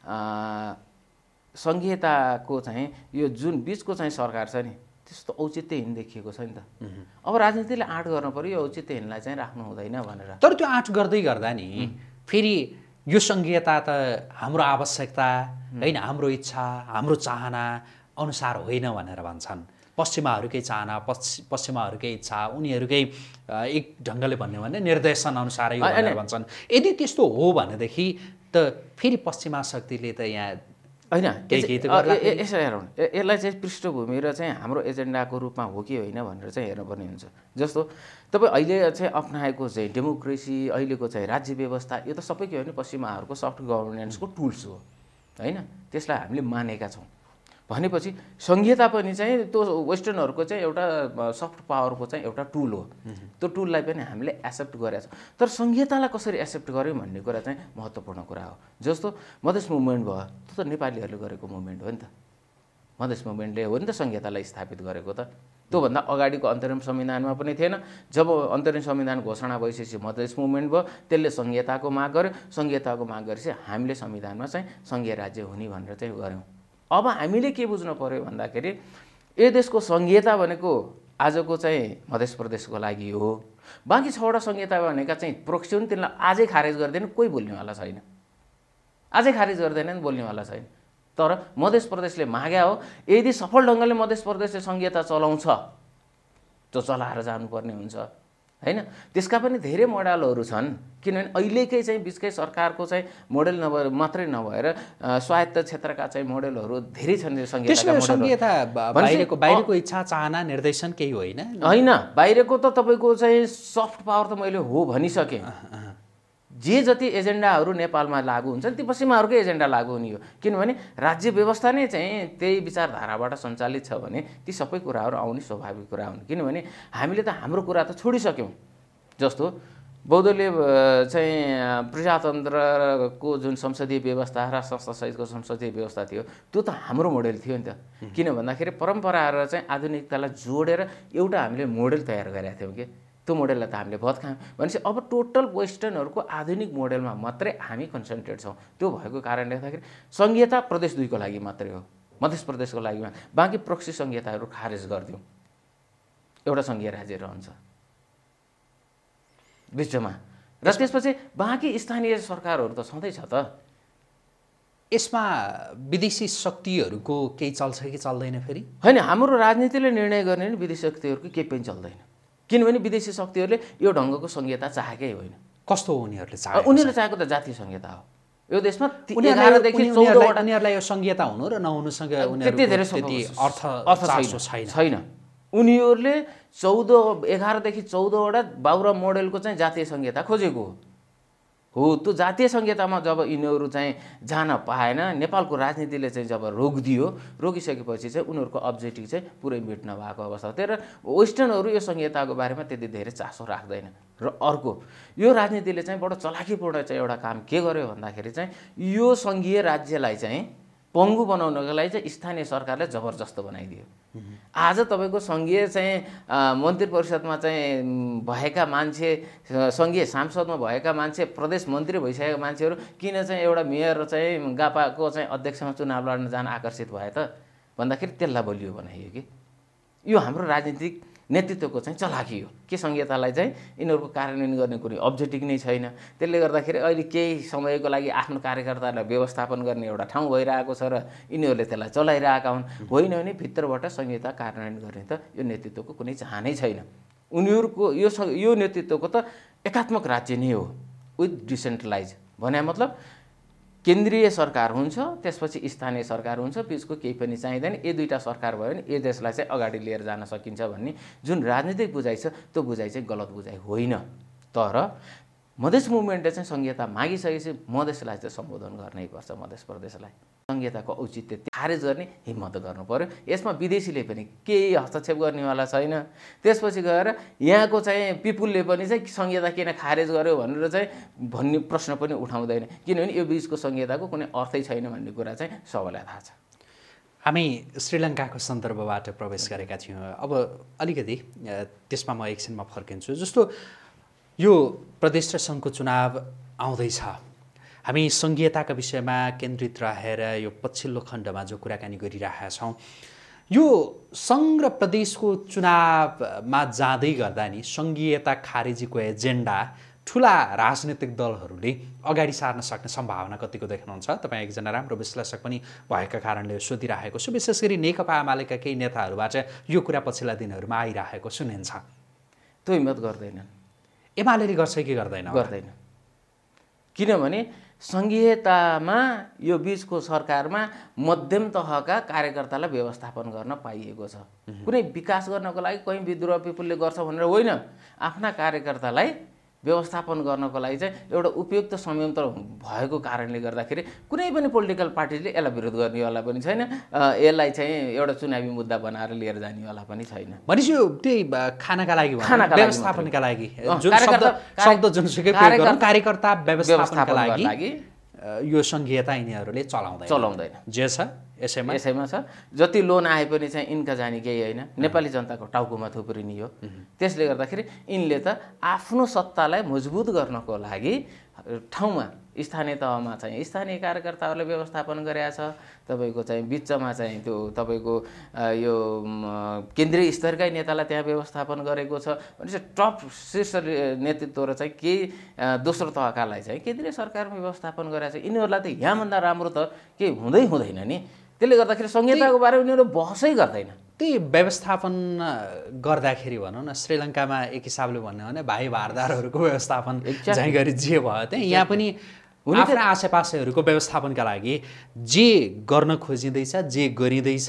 सङ्घीयताको चाहिँ यो जुन बिचको चाहिँ सरकार छ नि त्यस्तो औचित्यहीन देखिएको छ नि त। अब राजनीतिले आँट गर्नु पऱ्यो, यो औचित्यहीनलाई चाहिँ राख्नु हुँदैन भनेर। तर त्यो आँट गर्दै गर्दा नि फेरि यो सङ्घीयता त हाम्रो आवश्यकता होइन, हाम्रो इच्छा हाम्रो चाहना अनुसार होइन भनेर भन्छन्। पश्चिमाहरूकै चाहना, पश्चिमाहरूकै इच्छा, उनीहरूकै एक ढङ्गले भन्यो भने निर्देशन अनुसारै भनेर भन्छन्। यदि त्यस्तो हो भनेदेखि त फेरि पश्चिमा शक्तिले त यहाँ होइन यसो हेरौँ, यसलाई चाहिँ पृष्ठभूमि र चाहिँ हाम्रो एजेन्डाको रूपमा हो कि होइन भनेर चाहिँ हेर्नुपर्ने हुन्छ। जस्तो तपाईँ अहिले चाहिँ अप्नाएको चाहिँ डेमोक्रेसी, अहिलेको चाहिँ राज्य व्यवस्था, यो त सबै के हो भने पश्चिमाहरूको सफ्ट गभर्नेन्सको टुल्स हो होइन, त्यसलाई हामीले मानेका छौँ। भनेपछि सङ्घीयता पनि चाहिँ त्यो वेस्टर्नहरूको चाहिँ एउटा सफ्ट पावरको चाहिँ एउटा टुल हो। त्यो टुललाई पनि हामीले एक्सेप्ट गरेका छौँ। तर सङ्घीयतालाई कसरी एक्सेप्ट गर्यौँ भन्ने कुरा चाहिँ महत्त्वपूर्ण कुरा हो। जस्तो मधेस मुभमेन्ट भयो, त्यो त नेपालीहरूले गरेको मुभमेन्ट हो नि त। मधेस मुभमेन्टले हो नि त सङ्घीयतालाई स्थापित गरेको त। त्योभन्दा अगाडिको अन्तरिम संविधानमा पनि थिएन। जब अन्तरिम संविधान घोषणा भइसकेपछि मधेस मुभमेन्ट भयो, त्यसले सङ्घीयताको माग गर्यो। सङ्घीयताको माग गरेपछि हामीले संविधानमा चाहिँ सङ्घीय राज्य हुने भनेर चाहिँ गऱ्यौँ। अब हामीले के बुझ्नु पर्यो भन्दाखेरि यो देशको संघीयता भनेको आजको चाहिँ मध्य प्रदेशको लागि हो, बाँकी छवटा संघीयता भनेका चाहिँ प्रोक्सी हुन्, तिनलाई आजै खारेज गर्दैन, कोही बोल्नेवाला छैन, आजै खारेज गर्दैन बोल्नेवाला छैन। तर मध्य प्रदेशले माग्या हो, यदि सफल ढङ्गले मध्य प्रदेशले संघीयता चलाउँछ त्यो चलाएर जानुपर्ने हुन्छ हैन। त्यसका पनि धेरै मोडलहरू छन्, किनभने अहिलेकै चाहिँ बिचकै सरकारको चाहिँ मोडल नभएर मात्रै नभएर स्वायत्त क्षेत्रका चाहिँ मोडलहरू धेरै छन्। संघीयता बाहिरको बाहिरको इच्छा चाहना निर्देशन केही होइन होइन, बाहिरको त तपाईँको चाहिँ सफ्ट पावर त मैले हो भनिसकेँ। जे जति एजेन्डाहरू नेपालमा लागू हुन्छन् ती पश्चिमाहरूकै एजेन्डा लागू हुने हो, किनभने राज्य व्यवस्था नै चाहिँ त्यही विचारधाराबाट सञ्चालित छ भने ती सबै कुराहरू आउने स्वाभाविक कुरा हुन्। किनभने हामीले त हाम्रो कुरा त छोडिसक्यौँ। जस्तो बौद्धले चाहिँ प्रजातन्त्रको जुन संसदीय व्यवस्था र संस्थासहितको संसदीय व्यवस्था थियो त्यो त हाम्रो मोडेल थियो नि त। किन भन्दाखेरि परम्परा र चाहिँ आधुनिकतालाई जोडेर एउटा हामीले मोडेल तयार गरेका थियौँ कि त्यो मोडेललाई त हामीले भत खायौँ। भनेपछि अब टोटल वेस्टर्नहरूको आधुनिक मोडेलमा मात्रै हामी कन्सन्ट्रेट छौँ। त्यो भएको कारणले गर्दाखेरि संघीयता प्रदेश दुईको लागि मात्रै हो, मध्य प्रदेशको लागि, बाँकी प्रोक्सी संघीयताहरू खारेज गरिदिउँ, एउटा संघीय राज्य रहन्छ विश्वमा, र त्यसपछि बाँकी स्थानीय सरकारहरू त छँदैछ त। यसमा विदेशी शक्तिहरूको केही चल्छ कि चल्दैन फेरि? होइन, हाम्रो राजनीतिले निर्णय गर्ने नि विदेशी शक्तिहरूको केही पनि चल्दैन, किनभने विदेशी शक्तिहरूले यो ढङ्गको संघीयता चाहेकै होइन। कस्तो हो उनीहरूले चाहे? उनीहरूले चाहेको त जातीय संघीयता हो। यो देशमा एघारदेखि चौधवटा उनीहरूलाई यो संघीयता हुनु र नहुनुसँग त्यति धेरै अर्थ अर्थ छैन छैन उनीहरूले चौध एघारदेखि चौधवटा बाबुरा मोडेलको चाहिँ जातीय संघीयता खोजेको हो हो त्यो जातीय संघीयतामा जब यिनीहरू चाहिँ जान पाएन, नेपालको राजनीतिले चाहिँ जब रोकिदियो, रोकिसकेपछि चाहिँ उनीहरूको अब्जेक्टिभ चाहिँ पुरै मिट नभएको अवस्था थियो र वेस्टर्नहरू यो संघीयताको बारेमा त्यति धेरै चासो राख्दैन। र अर्को, यो राजनीतिले चाहिँ बडो चलाखीपूर्ण चाहिँ एउटा काम के गर्यो भन्दाखेरि चाहिँ यो सङ्घीय राज्यलाई चाहिँ पङ्गु बनाउनको लागि चाहिँ स्थानीय सरकारले जबरजस्त बनाइदियो। आज तपाईँको सङ्घीय चाहिँ मन्त्री परिषदमा चाहिँ भएका मान्छे, सङ्घीय सांसदमा भएका मान्छे, प्रदेश मन्त्री भइसकेका मान्छेहरू किन चाहिँ एउटा मेयर चाहिँ गापाको चाहिँ अध्यक्षमा चुनाव लड्न जान आकर्षित भए त भन्दाखेरि त्यसलाई बलियो बनाइयो कि यो हाम्रो राजनीतिक नेतृत्वको चाहिँ चलाखी हो कि संघीयतालाई चाहिँ यिनीहरूको कार्यान्वयन गर्ने कुनै अब्जेक्टिभ नै छैन। त्यसले गर्दाखेरि अहिले केही समयको लागि आफ्नो कार्यकर्ताहरूलाई व्यवस्थापन गर्ने एउटा ठाउँ भइरहेको छ र यिनीहरूले त्यसलाई चलाइरहेका हुन्। होइन भने भित्रबाट संघीयता कार्यान्वयन गर्ने त यो नेतृत्वको कुनै चाहनै छैन। उनीहरूको यो यो नेतृत्वको त एकात्मक राज्य नै हो विथ डिसेन्ट्रलाइज भने मतलब केन्द्रीय सरकार हुन्छ, त्यसपछि स्थानीय सरकार हुन्छ, बिचको केही पनि चाहिँदैन। यो दुईटा सरकार भयो भने यो देशलाई चाहिँ अगाडि लिएर जान सकिन्छ भन्ने जुन राजनीतिक बुझाइ छ त्यो बुझाइ चाहिँ गलत बुझाइ होइन। तर मधेस मुभमेन्टले चाहिँ संघीयता मागिसकेपछि मधेसलाई चाहिँ सम्बोधन गर्नै पर्छ। मधेस प्रदेशलाई संघीयताको औचित्य खारेज गर्ने हिम्मत गर्नु पर्यो। यसमा विदेशीले पनि केही हस्तक्षेप गर्नेवाला छैन। त्यसपछि गएर यहाँको चाहिँ पिपुलले पनि चाहिँ संघीयता किन खारेज गर्यो भनेर चाहिँ भन्ने प्रश्न पनि उठाउँदैन, किनभने यो बिचको संघीयताको कुनै अर्थै छैन भन्ने कुरा चाहिँ सबैलाई थाहा छ। हामी श्रीलङ्काको सन्दर्भबाट प्रवेश गरेका थियौँ। अब अलिकति त्यसमा म एकछिनमा फर्किन्छु। जस्तो यो प्रदेश र सङ्घको चुनाव आउँदैछ, हामी संघीयताका विषयमा केन्द्रित रहेर यो पछिल्लो खण्डमा जो कुराकानी गरिरहेका छौँ, यो सङ्घ र प्रदेशको चुनावमा जाँदै गर्दा नि संघीयता खारेजीको एजेन्डा ठुला राजनीतिक दलहरूले अगाडि सार्न सक्ने सम्भावना कतिको देख्नुहुन्छ? तपाईँ एकजना राम्रो विश्लेषक पनि भएका कारणले सोधिरहेको छु। विशेष गरी नेकपा एमालेका केही नेताहरूबाट यो कुरा पछिल्ला दिनहरूमा आइरहेको सुनिन्छ। त्यो हिम्मत गर्दैनन्। एमाले गर्छ कि गर्दैन? गर्दैन। किनभने संघीयतामा यो बिचको सरकारमा मध्यम तहका कार्यकर्तालाई व्यवस्थापन गर्न पाइएको छ। कुनै विकास गर्नको लागि कहीँ विद्रोह पिपुलले गर्छ भनेर होइन, आफ्ना कार्यकर्तालाई व्यवस्थापन गर्नको लागि चाहिँ एउटा उपयुक्त संयन्त्र भएको कारणले गर्दाखेरि कुनै पनि पोलिटिकल पार्टीले यसलाई विरोध गर्नेवाला पनि छैन, यसलाई चाहिँ एउटा चुनावी मुद्दा बनाएर लिएर जानेवाला पनि छैन। भनेपछि त्यही खानाका लागि खानाका व्यवस्थापनका लागि जुन शब्द शब्द जुनसुकै प्रयोग गरौँ, कार्यकर्ता व्यवस्थापनका लागि यो संघीयता यिनीहरूले चलाउँदैन चलाउँदैन जे छ यसैमा यसैमा छ। जति लोन आए पनि चाहिँ इनका जाने केही होइन, नेपाली जनताको टाउकोमा थुप्रिने हो। त्यसले गर्दाखेरि यिनले त आफ्नो सत्तालाई मजबुत गर्नको लागि ठाउँमा स्थानीय तहमा चाहिँ स्थानीय कार्यकर्ताहरूले व्यवस्थापन गरेका छ, तपाईँको चाहिँ बिचमा चाहिँ त्यो तपाईँको यो केन्द्रीय स्तरकै नेतालाई त्यहाँ व्यवस्थापन गरेको छ भनेपछि टप शीर्ष नेतृत्व र चाहिँ केही दोस्रो तहकालाई चाहिँ केन्द्रीय सरकारमा व्यवस्थापन गरेको छ। यिनीहरूलाई त यहाँभन्दा राम्रो त केही हुँदै हुँदैन नि। त्यसले गर्दाखेरि संहिताको बारेमा उनीहरू बहसै गर्दैन। त्यही व्यवस्थापन गर्दाखेरि भनौँ न, श्रीलङ्कामा एक हिसाबले भन्यो भने भाइ भारदारहरूको व्यवस्थापन झैँ गरी जे भयो त्यही यहाँ पनि आफ्ना आसेपासेहरूको व्यवस्थापनका लागि जे गर्न खोजिँदैछ, जे गरिँदैछ,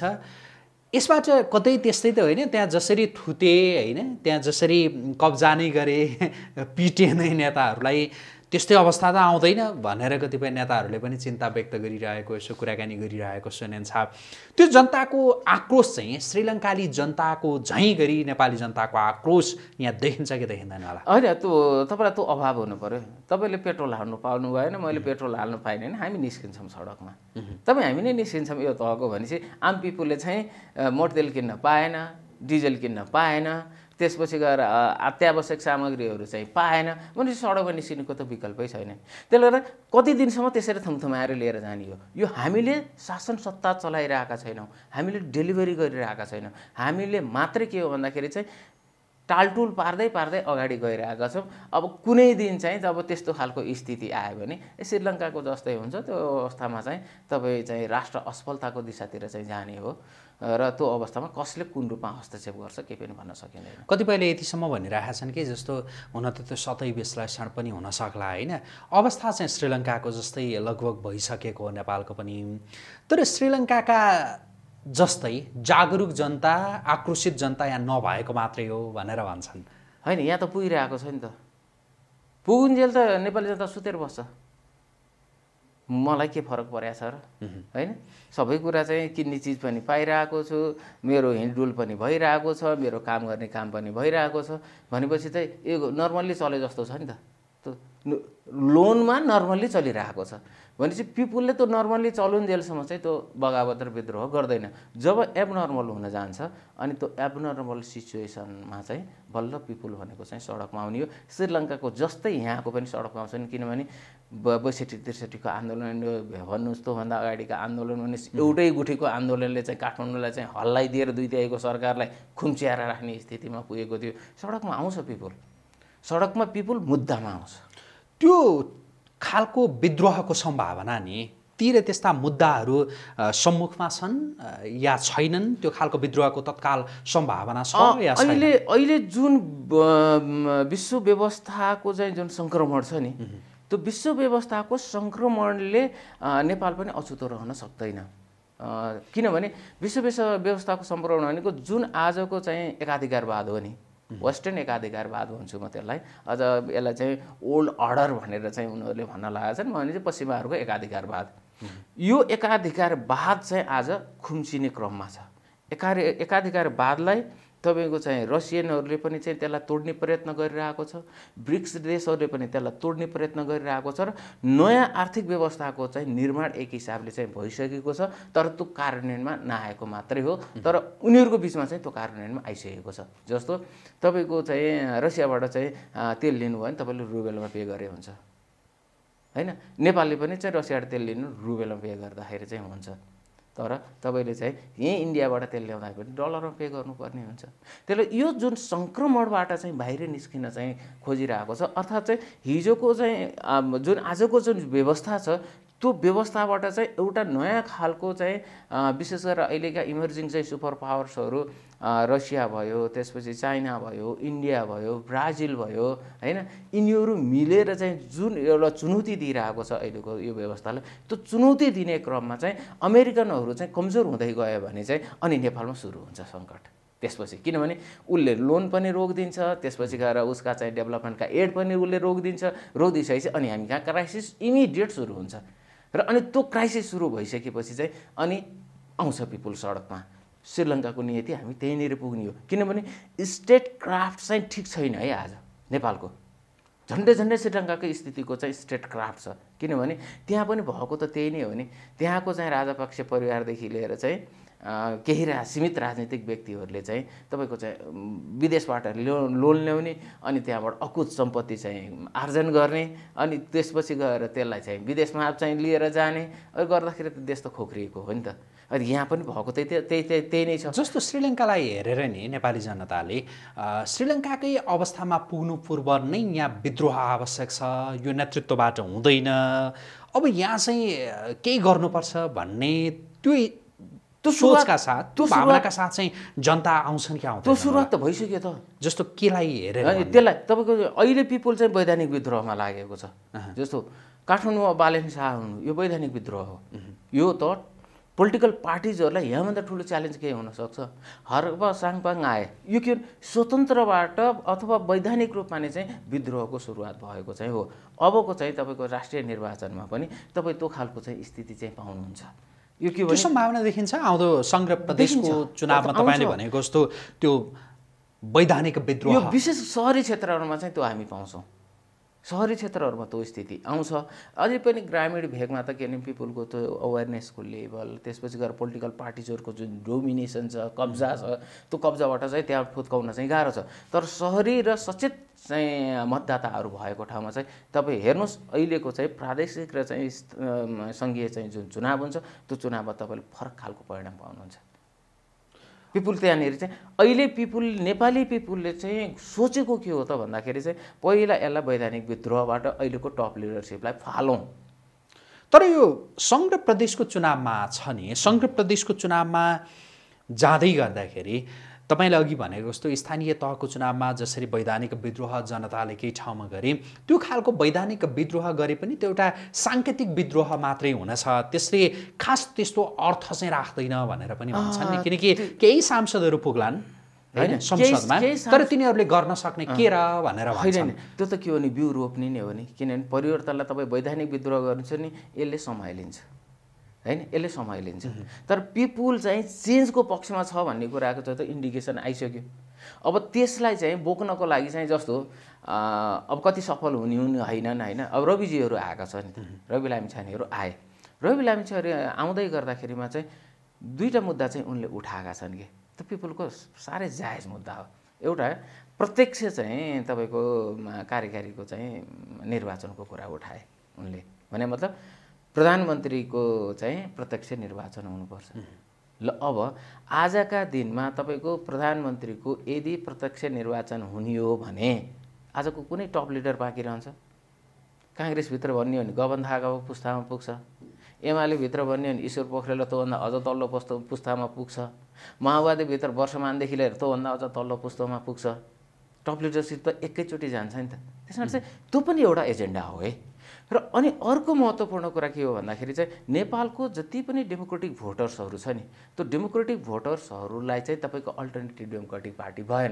यसबाट कतै त्यस्तै त होइन त्यहाँ जसरी थुते होइन, त्यहाँ जसरी कब्जा नै गरे पिटे नै नेताहरूलाई त्यस्तै अवस्था त आउँदैन भनेर कतिपय नेताहरूले पनि चिन्ता व्यक्त गरिरहेको, यसो कुराकानी गरिरहेको सुनिन्छ। त्यो जनताको आक्रोश चाहिँ श्रीलङ्काली जनताको झैँ गरी नेपाली जनताको आक्रोश यहाँ देखिन्छ कि देखिँदैन होला? होइन, त्यो तपाईँलाई त्यो अभाव हुनु पऱ्यो। तपाईँले पेट्रोल हाल्नु पाउनु भएन, मैले पेट्रोल हाल्नु पाएन भने हामी निस्किन्छौँ सडकमा। तपाईँ हामी नै निस्किन्छौँ यो तहको भनेपछि आम पिपुलले चाहिँ मोटतेल किन्न पाएन, डिजल किन्न पाएन, त्यसपछि गएर अत्यावश्यक सामग्रीहरू चाहिँ पाएन भनेपछि सडकमा निस्किनुको त विकल्पै छैन। त्यसले गर्दा कति दिनसम्म त्यसरी थुमथुमाएर लिएर जाने हो? यो हामीले शासन सत्ता चलाइरहेका छैनौँ, हामीले डेलिभरी गरिरहेका छैनौँ। हामीले मात्रै के हो भन्दाखेरि चाहिँ टालटुल पार्दै पार्दै अगाडि गइरहेका छौँ। अब कुनै दिन चाहिँ जब त्यस्तो खालको स्थिति आयो भने श्रीलङ्काको जस्तै हुन्छ, त्यो अवस्थामा चाहिँ तपाईँ चाहिँ राष्ट्र असफलताको दिशातिर चाहिँ जाने हो र त्यो अवस्थामा कसले कुन रूपमा हस्तक्षेप गर्छ केही पनि भन्न सकिँदैन। कतिपयले यतिसम्म भनिरहेका छन् कि जस्तो हुन त त्यो सतै विश्लेषण पनि हुन सक्ला होइन, अवस्था चाहिँ श्रीलङ्काको जस्तै लगभग भइसकेको हो नेपालको पनि, तर श्रीलङ्काका जस्तै जागरुक जनता, आक्रोशित जनता यहाँ नभएको मात्रै हो भनेर भन्छन्। होइन, यहाँ त पुगिरहेको छ नि त। पुगुन्जेल त नेपाली जनता सुतेर बस्छ, मलाई के फरक परेको छ र होइन? सबै कुरा चाहिँ किन्ने चिज पनि पाइरहेको छु, मेरो हिँडडुल पनि भइरहेको छ, मेरो काम गर्ने काम पनि भइरहेको छ भनेपछि चाहिँ यो नर्मल्ली चले जस्तो छ नि त। त्यो लोनमा नर्मल्ली चलिरहेको छ भनेपछि पिपुलले त नर्मल्ली चलुन्जेलसम्म चाहिँ त्यो बगावत र विद्रोह गर्दैन। जब एबनर्मल हुन जान्छ अनि त्यो एबनर्मल सिचुएसनमा चाहिँ बल्ल पिपुल भनेको चाहिँ सडकमा आउने हो। श्रीलङ्काको जस्तै यहाँको पनि सडकमा आउँछन्, किनभने बैसठी त्रिसठीको आन्दोलन भन्नुहोस्, त्योभन्दा अगाडिका आन्दोलन भने एउटै गुठीको आन्दोलनले चाहिँ काठमाडौँलाई चाहिँ हल्लाइदिएर दुई तिहाईको सरकारलाई खुम्च्याएर राख्ने स्थितिमा पुगेको थियो। सडकमा आउँछ पिपुल, सडकमा पिपुल मुद्दामा आउँछ। त्यो खालको विद्रोहको सम्भावना नि ती र त्यस्ता मुद्दाहरू सम्मुखमा छन् या छैनन्? त्यो खालको विद्रोहको तत्काल सम्भावना छ या छैन? अहिले अहिले जुन विश्व व्यवस्थाको चाहिँ जुन सङ्क्रमण छ नि, त्यो विश्व व्यवस्थाको सङ्क्रमणले नेपाल पनि अछुतो रहन सक्दैन। किनभने विश्व व्यवस्थाको सङ्क्रमण भनेको जुन आजको चाहिँ एकाधिकारवाद हो नि, वेस्टर्न एकाधिकारवाद भन्छु म त्यसलाई, अझ यसलाई चाहिँ ओल्ड अर्डर भनेर चाहिँ उनीहरूले भन्न लागेका छन्, भने चाहिँ पश्चिमाहरूको एकाधिकारवाद। यो एकाधिकारवाद चाहिँ आज खुम्चिने क्रममा छ। एका एकाधिकारवादलाई तपाईँको चाहिँ रसियनहरूले पनि चाहिँ त्यसलाई तोड्ने प्रयत्न गरिरहेको छ, ब्रिक्स देशहरूले पनि त्यसलाई तोड्ने प्रयत्न गरिरहेको छ र नयाँ आर्थिक व्यवस्थाको चाहिँ निर्माण एक हिसाबले चाहिँ भइसकेको छ, तर त्यो कार्यान्वयनमा नआएको मात्रै हो। तर उनीहरूको बिचमा चाहिँ त्यो कार्यान्वयनमा आइसकेको छ। जस्तो तपाईँको चाहिँ रसियाबाट चाहिँ तेल लिनुभयो भने तपाईँले रुबेलमा पे गरे हुन्छ होइन, नेपालले पनि चाहिँ रसियाबाट तेल लिनु रुबेलमा पे गर्दाखेरि चाहिँ हुन्छ, तर तपाईँले चाहिँ यहीँ इन्डियाबाट तेल ल्याउँदा पनि डलरमा पे गर्नुपर्ने हुन्छ। त्यसले यो जुन सङ्क्रमणबाट चाहिँ बाहिर निस्किन चाहिँ खोजिरहेको छ, अर्थात् चाहिँ हिजोको चाहिँ जुन आजको जुन व्यवस्था छ त्यो व्यवस्थाबाट चाहिँ एउटा नयाँ खालको चाहिँ विशेष गरेर अहिलेका इमर्जिङ चाहिँ सुपर पावर्सहरू रसिया भयो, त्यसपछि चाइना भयो, इन्डिया भयो, ब्राजिल भयो होइन, यिनीहरू मिलेर चाहिँ जुन एउटा चुनौती दिइरहेको छ अहिलेको यो व्यवस्थालाई, त्यो चुनौती दिने क्रममा चाहिँ अमेरिकनहरू चाहिँ कमजोर हुँदै गयो भने चाहिँ अनि नेपालमा सुरु हुन्छ सङ्कट। त्यसपछि किनभने उसले लोन पनि रोकिदिन्छ, त्यसपछि गएर उसका चाहिँ डेभलपमेन्टका एड पनि उसले रोकिदिन्छ, रोकिदिइसकेपछि अनि हामी कहाँ क्राइसिस इमिडिएट सुरु हुन्छ र अनि त्यो क्राइसिस सुरु भइसकेपछि चाहिँ अनि आउँछ पिपुल सडकमा। श्रीलङ्काको नियति हामी त्यहीँनिर पुग्ने हो, किनभने स्टेट क्राफ्ट चाहिँ ठिक छैन है आज नेपालको। झन्डै झन्डै श्रीलङ्काको स्थितिको चाहिँ स्टेट क्राफ्ट छ, किनभने त्यहाँ पनि भएको त त्यही नै हो नि। त्यहाँको चाहिँ राजापक्ष परिवारदेखि लिएर चाहिँ केही रा सीमित राजनीतिक व्यक्तिहरूले चाहिँ तपाईँको चाहिँ विदेशबाट लोन लोन ल्याउने अनि त्यहाँबाट अकुत सम्पत्ति चाहिँ आर्जन गर्ने अनि त्यसपछि गएर त्यसलाई चाहिँ विदेशमा चाहिँ लिएर जाने गर्दाखेरि त देश त खोक्रिएको हो नि त। अनि यहाँ पनि भएको त्यही त्यही त्यही नै छ। जस्तो श्रीलङ्कालाई हेरेर नि नेपाली जनताले श्रीलङ्काकै अवस्थामा पुग्नु पूर्व नै यहाँ विद्रोह आवश्यक छ, यो नेतृत्वबाट हुँदैन, अब यहाँ चाहिँ केही गर्नुपर्छ भन्ने त्यो त्यो सोचका साथ त्यो भावनाका साथ चाहिँ जनता आउँछन् कि आउँदैन? त्यो सुरुवात त भइसक्यो त। जस्तो केलाई हेरेर त्यसलाई तपाईँको अहिले पिपुल चाहिँ वैधानिक विद्रोहमा लागेको छ। जस्तो काठमाडौँमा बालेन शाह हुनु यो वैधानिक विद्रोह हो। यो त पोलिटिकल पार्टिजहरूलाई यहाँभन्दा ठुलो च्यालेन्ज के हुनसक्छ? हर्ब साङपाङ आए, यो के स्वतन्त्रबाट अथवा वैधानिक रूपमा नै चाहिँ विद्रोहको सुरुवात भएको चाहिँ हो। अबको चाहिँ तपाईँको राष्ट्रिय निर्वाचनमा पनि तपाईँ त्यो खालको चाहिँ स्थिति चाहिँ पाउनुहुन्छ। यो के त्यो सम्भावना देखिन्छ आउँदो सङ्घ प्रदेशको चुनावमा तपाईँले भनेको जस्तो त्यो वैधानिक विद्रोह? यो विशेष सहरी क्षेत्रहरूमा चाहिँ त्यो हामी पाउँछौँ। सहरी क्षेत्रहरूमा त्यो स्थिति आउँछ। अझै पनि ग्रामीण भेगमा त के भने पिपुलको त्यो अवेरनेसको लेभल, त्यसपछि गएर पोलिटिकल पार्टिजहरूको जुन डोमिनेसन छ, कब्जा छ, त्यो कब्जाबाट चाहिँ त्यहाँ फुत्काउन चाहिँ गाह्रो छ। तर सहरी र सचेत चाहिँ मतदाताहरू भएको ठाउँमा चाहिँ तपाईँ हेर्नुहोस् अहिलेको चाहिँ प्रादेशिक र चाहिँ सङ्घीय चाहिँ जुन चुनाव हुन्छ त्यो चुनावमा तपाईँले फरक खालको परिणाम पाउनुहुन्छ। पिपुल त्यहाँनिर चाहिँ अहिले पिपुल नेपाली पिपुलले चाहिँ सोचेको के हो त भन्दाखेरि चाहिँ पहिला यसलाई वैधानिक विद्रोहबाट अहिलेको टप लिडरसिपलाई फालौँ। तर यो सङ्घ र प्रदेशको चुनावमा छ नि, सङ्घ र प्रदेशको चुनावमा जाँदै गर्दाखेरि तपाईँले अघि भनेको जस्तो स्थानीय तहको चुनावमा जसरी वैधानिक विद्रोह जनताले केही ठाउँमा गरे त्यो खालको वैधानिक विद्रोह गरे पनि त्यो एउटा साङ्केतिक विद्रोह मात्रै हुनेछ, त्यसले खास त्यस्तो अर्थ चाहिँ राख्दैन भनेर पनि भन्छन् नि। किनकि केही सांसदहरू पुग्लान् होइन संसदमा, तर तिनीहरूले गर्न सक्ने के र भनेर भन्छन्। त्यो त के हो नि, बिउ रोप्ने नै हो नि। किनभने परिवर्तनलाई तपाईँ वैधानिक विद्रोह गर्नुहुन्छ नि यसले समय लिन्छ होइन, यसले समय लिन्छ। तर पिपुल चाहिँ चेन्जको पक्षमा छ भन्ने कुराको चाहिँ त इन्डिकेसन आइसक्यो। अब त्यसलाई चाहिँ बोक्नको लागि चाहिँ जस्तो अब कति सफल हुने हुने होइनन् होइन। अब रविजीहरू आएका छन्, रवि लामिछानेहरू आए। रवि लामिछाने आउँदै गर्दाखेरिमा चाहिँ दुईवटा मुद्दा चाहिँ उनले उठाएका छन् कि त्यो पिपुलको साह्रै जायज मुद्दा हो। एउटा प्रत्यक्ष चाहिँ तपाईँको कार्यकारीको चाहिँ निर्वाचनको कुरा उठाए उनले, भने मतलब प्रधानमन्त्रीको चाहिँ प्रत्यक्ष निर्वाचन हुनुपर्छ। ल अब आजका दिनमा तपाईँको प्रधानमन्त्रीको यदि प्रत्यक्ष निर्वाचन हुने हो भने आजको कुनै टप लिडर बाँकी रहन्छ? काङ्ग्रेसभित्र भन्ने हो भने गगन थापाको पुस्तामा पुग्छ, एमालेभित्र भन्ने हो भने ईश्वर पोखरेल त्योभन्दा अझ तल्लो पुस्त पुस्तामा पुग्छ, माओवादीभित्र वर्षमानदेखि लिएर त्योभन्दा अझ तल्लो पुस्तामा पुग्छ। टप लिडरसिप त एकैचोटि जान्छ नि त। त्यसमा चाहिँ त्यो पनि एउटा एजेन्डा हो है। र अनि अर्को महत्त्वपूर्ण कुरा के हो भन्दाखेरि चाहिँ नेपालको जति पनि डेमोक्रेटिक भोटर्सहरू छ नि त्यो डेमोक्रेटिक भोटर्सहरूलाई चाहिँ तपाईँको अल्टरनेटिभ डेमोक्रेटिक पार्टी भएन।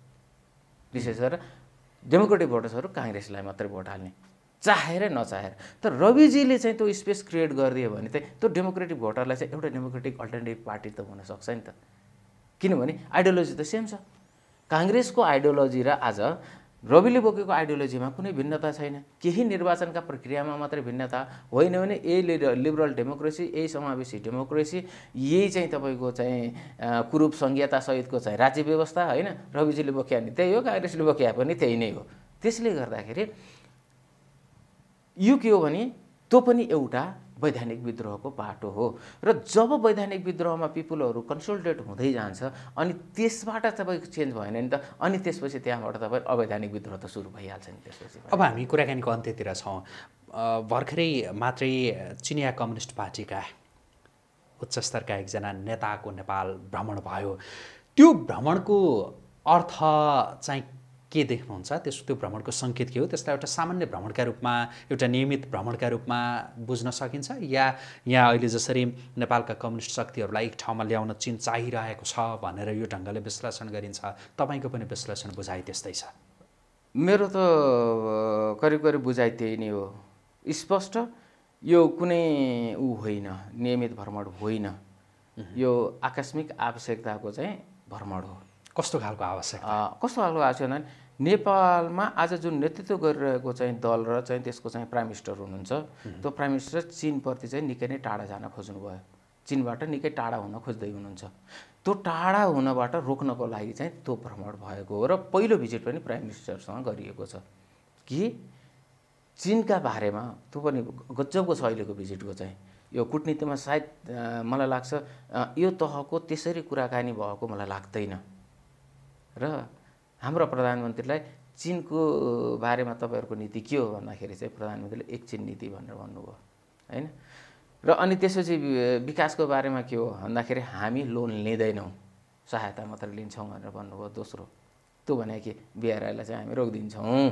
विशेष गरेर डेमोक्रेटिक भोटर्सहरू काङ्ग्रेसलाई मात्रै भोट हाल्ने चाहेर नचाहेर। तर रविजीले चाहिँ त्यो स्पेस क्रिएट गरिदियो भने चाहिँ त्यो डेमोक्रेटिक भोटरलाई चाहिँ एउटा डेमोक्रेटिक अल्टरनेटिभ पार्टी त हुनसक्छ नि त। किनभने आइडियोलोजी त सेम छ। काङ्ग्रेसको आइडियोलोजी र आज रविले बोकेको आइडियोलोजीमा कुनै भिन्नता छैन। केही निर्वाचनका प्रक्रियामा मात्रै भिन्नता होइन भने यही लिबरल डेमोक्रेसी, यही समावेशी डेमोक्रेसी, यही चाहिँ तपाईँको चाहिँ कुरूप संहिता सहितको चाहिँ राज्य व्यवस्था होइन। रविजीले बोक्या नि त्यही हो, काङ्ग्रेसले बोक्या पनि त्यही नै हो। त्यसले गर्दाखेरि यो के हो भने त्यो पनि एउटा वैधानिक विद्रोहको बाटो हो। र जब वैधानिक विद्रोहमा पिपुलहरू कन्सोलिडेट हुँदै जान्छ अनि त्यसबाट तपाईँको चेन्ज भएन नि त, अनि त्यसपछि त्यहाँबाट तपाईँ अवैधानिक विद्रोह त सुरु भइहाल्छ नि त्यसपछि। अब हामी कुराकानीको अन्त्यतिर छौँ। भर्खरै मात्रै चिनिया कम्युनिस्ट पार्टीका उच्च स्तरका एकजना नेताको नेपाल भ्रमण भयो। त्यो भ्रमणको अर्थ चाहिँ के देख्नुहुन्छ? त्यस त्यो भ्रमणको सङ्केत के हो? त्यसलाई एउटा सामान्य भ्रमणका रूपमा, एउटा नियमित भ्रमणका रूपमा बुझ्न सकिन्छ, या यहाँ अहिले जसरी नेपालका कम्युनिस्ट शक्तिहरूलाई एक ठाउँमा ल्याउन चीन चाहिरहेको छ भनेर यो ढङ्गले विश्लेषण गरिन्छ? तपाईँको पनि विश्लेषण बुझाइ त्यस्तै छ? मेरो त करिब करिब बुझाइ त्यही नै हो। स्पष्ट यो कुनै ऊ होइन, नियमित भ्रमण होइन, यो आकस्मिक आवश्यकताको चाहिँ भ्रमण हो। कस्तो खालको आवश्यकता? कस्तो खालको आवश्यकता? नेपालमा आज जुन नेतृत्व गरिरहेको चाहिँ दल र चाहिँ त्यसको चाहिँ प्राइम मिनिस्टर हुनुहुन्छ, त्यो प्राइम मिनिस्टर चीनप्रति चाहिँ निकै नै टाढा जान खोज्नुभयो। चीनबाट निकै टाढा हुन खोज्दै हुनुहुन्छ। त्यो टाढा हुनबाट रोक्नको लागि चाहिँ त्यो भ्रमण भएको हो र पहिलो भिजिट पनि प्राइम मिनिस्टरसँग गरिएको छ कि चीनका बारेमा त्यो पनि गजबको छ अहिलेको भिजिटको चाहिँ। यो कूटनीतिमा सायद मलाई लाग्छ यो तहको त्यसरी कुराकानी भएको मलाई लाग्दैन र हाम्रो प्रधानमन्त्रीलाई चीनको बारेमा तपाईहरुको नीति के हो भन्दाखेरि चाहिँ प्रधानमन्त्रीले एक चीन नीति भनेर भन्नुभयो हैन। र अनि त्यसपछि विकासको बारेमा के हो भन्दाखेरि हामी लोन लिँदैनौँ, सहायता मात्र लिन्छौँ भनेर भन्नुभयो। दोस्रो त्यो भने कि बिआरआईलाई चाहिँ हामी रोक्दिन्छौँ।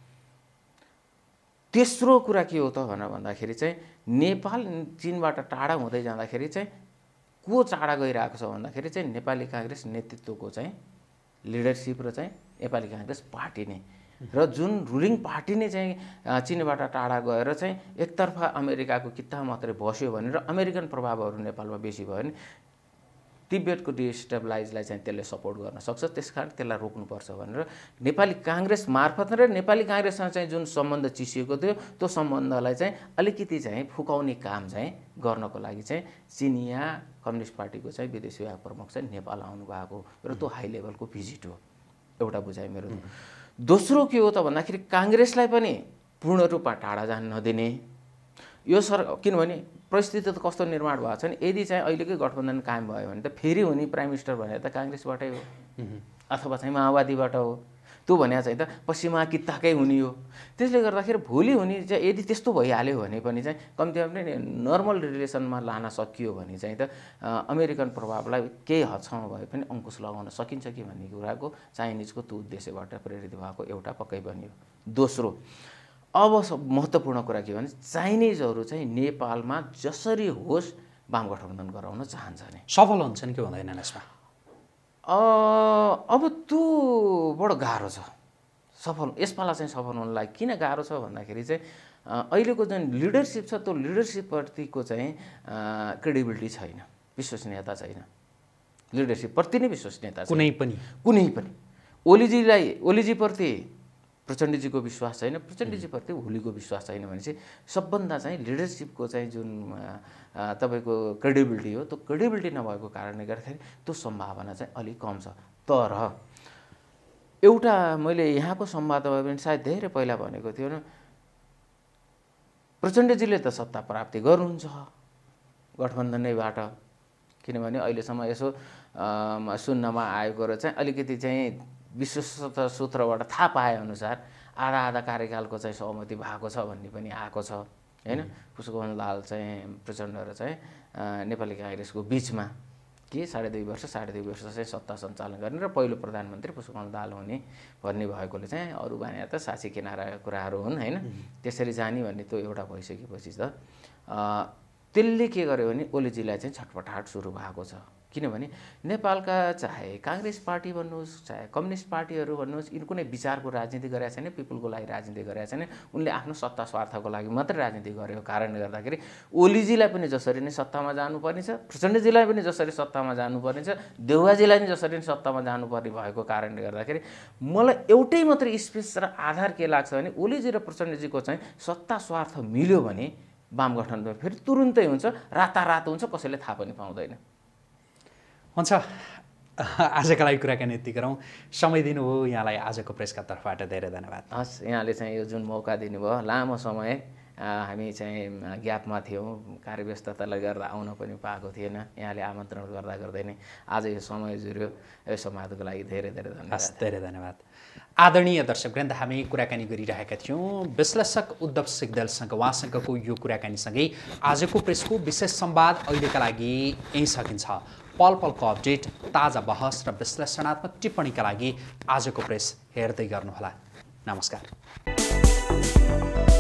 तेस्रो कुरा के हो त भनेर भन्दाखेरि चाहिँ नेपाल चीनबाट टाढा हुँदै जाँदाखेरि चाहिँ को टाढा गइरहेको छ भन्दाखेरि चाहिँ नेपाली कांग्रेस नेतृत्वको चाहिँ लिडरशिप र चाहिँ नेपाली कांग्रेस पार्टी नै र जुन रुलिङ पार्टी नै चाहिँ चीनबाट टाढा गएर चाहिँ एकतर्फा अमेरिकाको किता मात्रै बस्यो भने र अमेरिकन प्रभावहरू नेपालमा बेसी भयो भने तिब्बतको डिस्टेबलाइजलाई चाहिँ त्यसले सपोर्ट गर्न सक्छ। त्यसकारण त्यसलाई रोक्नुपर्छ भनेर नेपाली कांग्रेस मार्फत र नेपाली कांग्रेससँग चाहिँ जुन सम्बन्ध चिसिएको थियो त्यो सम्बन्धलाई चाहिँ अलिकति चाहिँ फुकाउने काम चाहिँ गर्नको लागि चाहिँ चिनिया कम्युनिस्ट पार्टीको चाहिँ विदेश विभाग प्रमुख चाहिँ नेपाल आउनु भएको र त्यो हाई लेभलको भिजिट हो, एउटा बुझाइ मेरो। दोस्रो के हो त भन्दाखेरि कांग्रेसलाई पनि पूर्ण रूपमा टाढा जान नदिने यो सर, किनभने परिस्थिति त कस्तो निर्माण भएको छ नि, यदि चाहिँ अहिलेकै गठबन्धन कायम भयो भने त फेरि हुने प्राइम मिनिस्टर भने त कांग्रेसबाटै हो अथवा चाहिँ माओवादीबाट हो, त्यो भने चाहिँ त पश्चिमा कित्ताकै हुने हो। त्यसले गर्दाखेरि भोलि हुने चाहिँ यदि त्यस्तो भइहाल्यो भने पनि चाहिँ कम्तीमा पनि नर्मल रिलेसनमा लान सकियो भने चाहिँ त अमेरिकन प्रभावलाई केही हदसम्म भए पनि अंकुश लगाउन सकिन्छ कि भन्ने कुराको चाइनिजको त्यो उद्देश्यबाट प्रेरित भएको एउटा पक्कै पनि हो। दोस्रो अब महत्त्वपूर्ण कुरा के भने चाइनिजहरू चाहिँ नेपालमा जसरी होस् वाम गठबन्धन गराउन चाहन्छ नि, सफल हुन्छन् कि हुँदैनन् यसमा? अब त्यो बडो गाह्रो छ सफल, यसपाला चाहिँ सफल हुनलाई किन गाह्रो छ भन्दाखेरि चाहिँ अहिलेको जुन लिडरशिप छ त्यो लिडरशिपप्रतिको चाहिँ क्रेडिबिलिटी छैन, विश्वसनीयता छैन। लिडरशिपप्रति नै विश्वसनीयता छैन कुनै पनि कुनै पनि ओलीजीलाई ओलीजीप्रति प्रचण्डजीको विश्वास छैन, प्रचण्डजीप्रति ओलीको विश्वास छैन भने चाहिँ सबभन्दा चाहिँ लिडरशिपको चाहिँ जुन तपाईको क्रेडिबिलिटी हो त्यो क्रेडिबिलिटी नभएको कारणले गर्दाखेरि त्यो सम्भावना चाहिँ अलिक कम छ। तर एउटा मैले यहाँको संवादमा पनि सायद धेरै पहिला भनेको थियो न, प्रचण्डजीले त सत्ता प्राप्ति गर्नुहुन्छ गठबन्धनैबाट, किनभने अहिलेसम्म यसो सुन्नमा आएको र चाहिँ अलिकति चाहिँ विश्वस्त सूत्रबाट थाहा पाए अनुसार आधा आधा कार्यकालको चाहिँ सहमति भएको छ भन्ने पनि आएको छ हैन। पुष्पकमल दाहाल चाहिँ प्रचण्ड र चाहिँ नेपाली कांग्रेसको बीचमा के साढे दुई वर्ष साढे दुई वर्ष चाहिँ सत्ता सञ्चालन गर्ने र पहिलो प्रधानमन्त्री पुष्पकमल दाहाल हुने भन्ने भएकोले चाहिँ अरू बानी त साँची किनाराका कुराहरू हुन् हैन, त्यसरी जाने भन्ने त्यो एउटा भइसकेपछि त त्यसले के गर्यो भने ओलीजीलाई चाहिँ छटपटाहट सुरु भएको छ। किनभने नेपालका चाहे कांग्रेस पार्टी भन्नुहोस् चाहे कम्युनिस्ट पार्टीहरू भन्नुहोस् यिन कुनै विचारको राजनीति गरेका छैन, पिपुलको लागि राजनीति गरेका छैन, उनले आफ्नो सत्ता स्वार्थको लागि मात्रै राजनीति गरेको कारणले गर्दाखेरि ओलीजीलाई पनि जसरी नै सत्तामा जानुपर्ने छ, प्रचण्डजीलाई पनि जसरी सत्तामा जानुपर्ने छ, देउवाजीलाई पनि जसरी नै सत्तामा जानुपर्ने भएको कारणले गर्दाखेरि मलाई एउटै मात्रै स्पेस र आधार के लाग्छ भने ओलीजी र प्रचण्डजीको चाहिँ सत्ता स्वार्थ मिल्यो भने वाम गठबन्धन फेरि तुरुन्तै हुन्छ, रातारात हुन्छ, कसैले थाहा पनि पाउँदैन। हुन्छ, आजका लागि कुराकानी यति गरौँ। समय दिनुभयो यहाँलाई आजको प्रेसका तर्फबाट धेरै धन्यवाद। हस्, यहाँले चाहिँ यो जुन मौका दिनुभयो, लामो समय हामी चाहिँ ग्यापमा थियौँ, कार्यव्यस्तताले गर्दा आउन पनि पाएको थिएन, यहाँले आमन्त्रण गर्दा गर्दै नै आज यो समय जुर्यो, यो समाजको लागि धेरै धेरै धन्यवाद। हस्, धेरै धन्यवाद। आदरणीय दर्शकवृन्द, हामी कुराकानी गरिरहेका थियौँ विश्लेषक उद्धव सिग्देलसँग। उहाँसँगको यो कुराकानीसँगै आजको प्रेसको विशेष संवाद अहिलेका लागि यहीँ सकिन्छ। पल पलको अपडेट, ताजा बहस र विश्लेषणात्मक टिप्पणीका लागि आजको प्रेस हेर्दै गर्नुहोला। नमस्कार।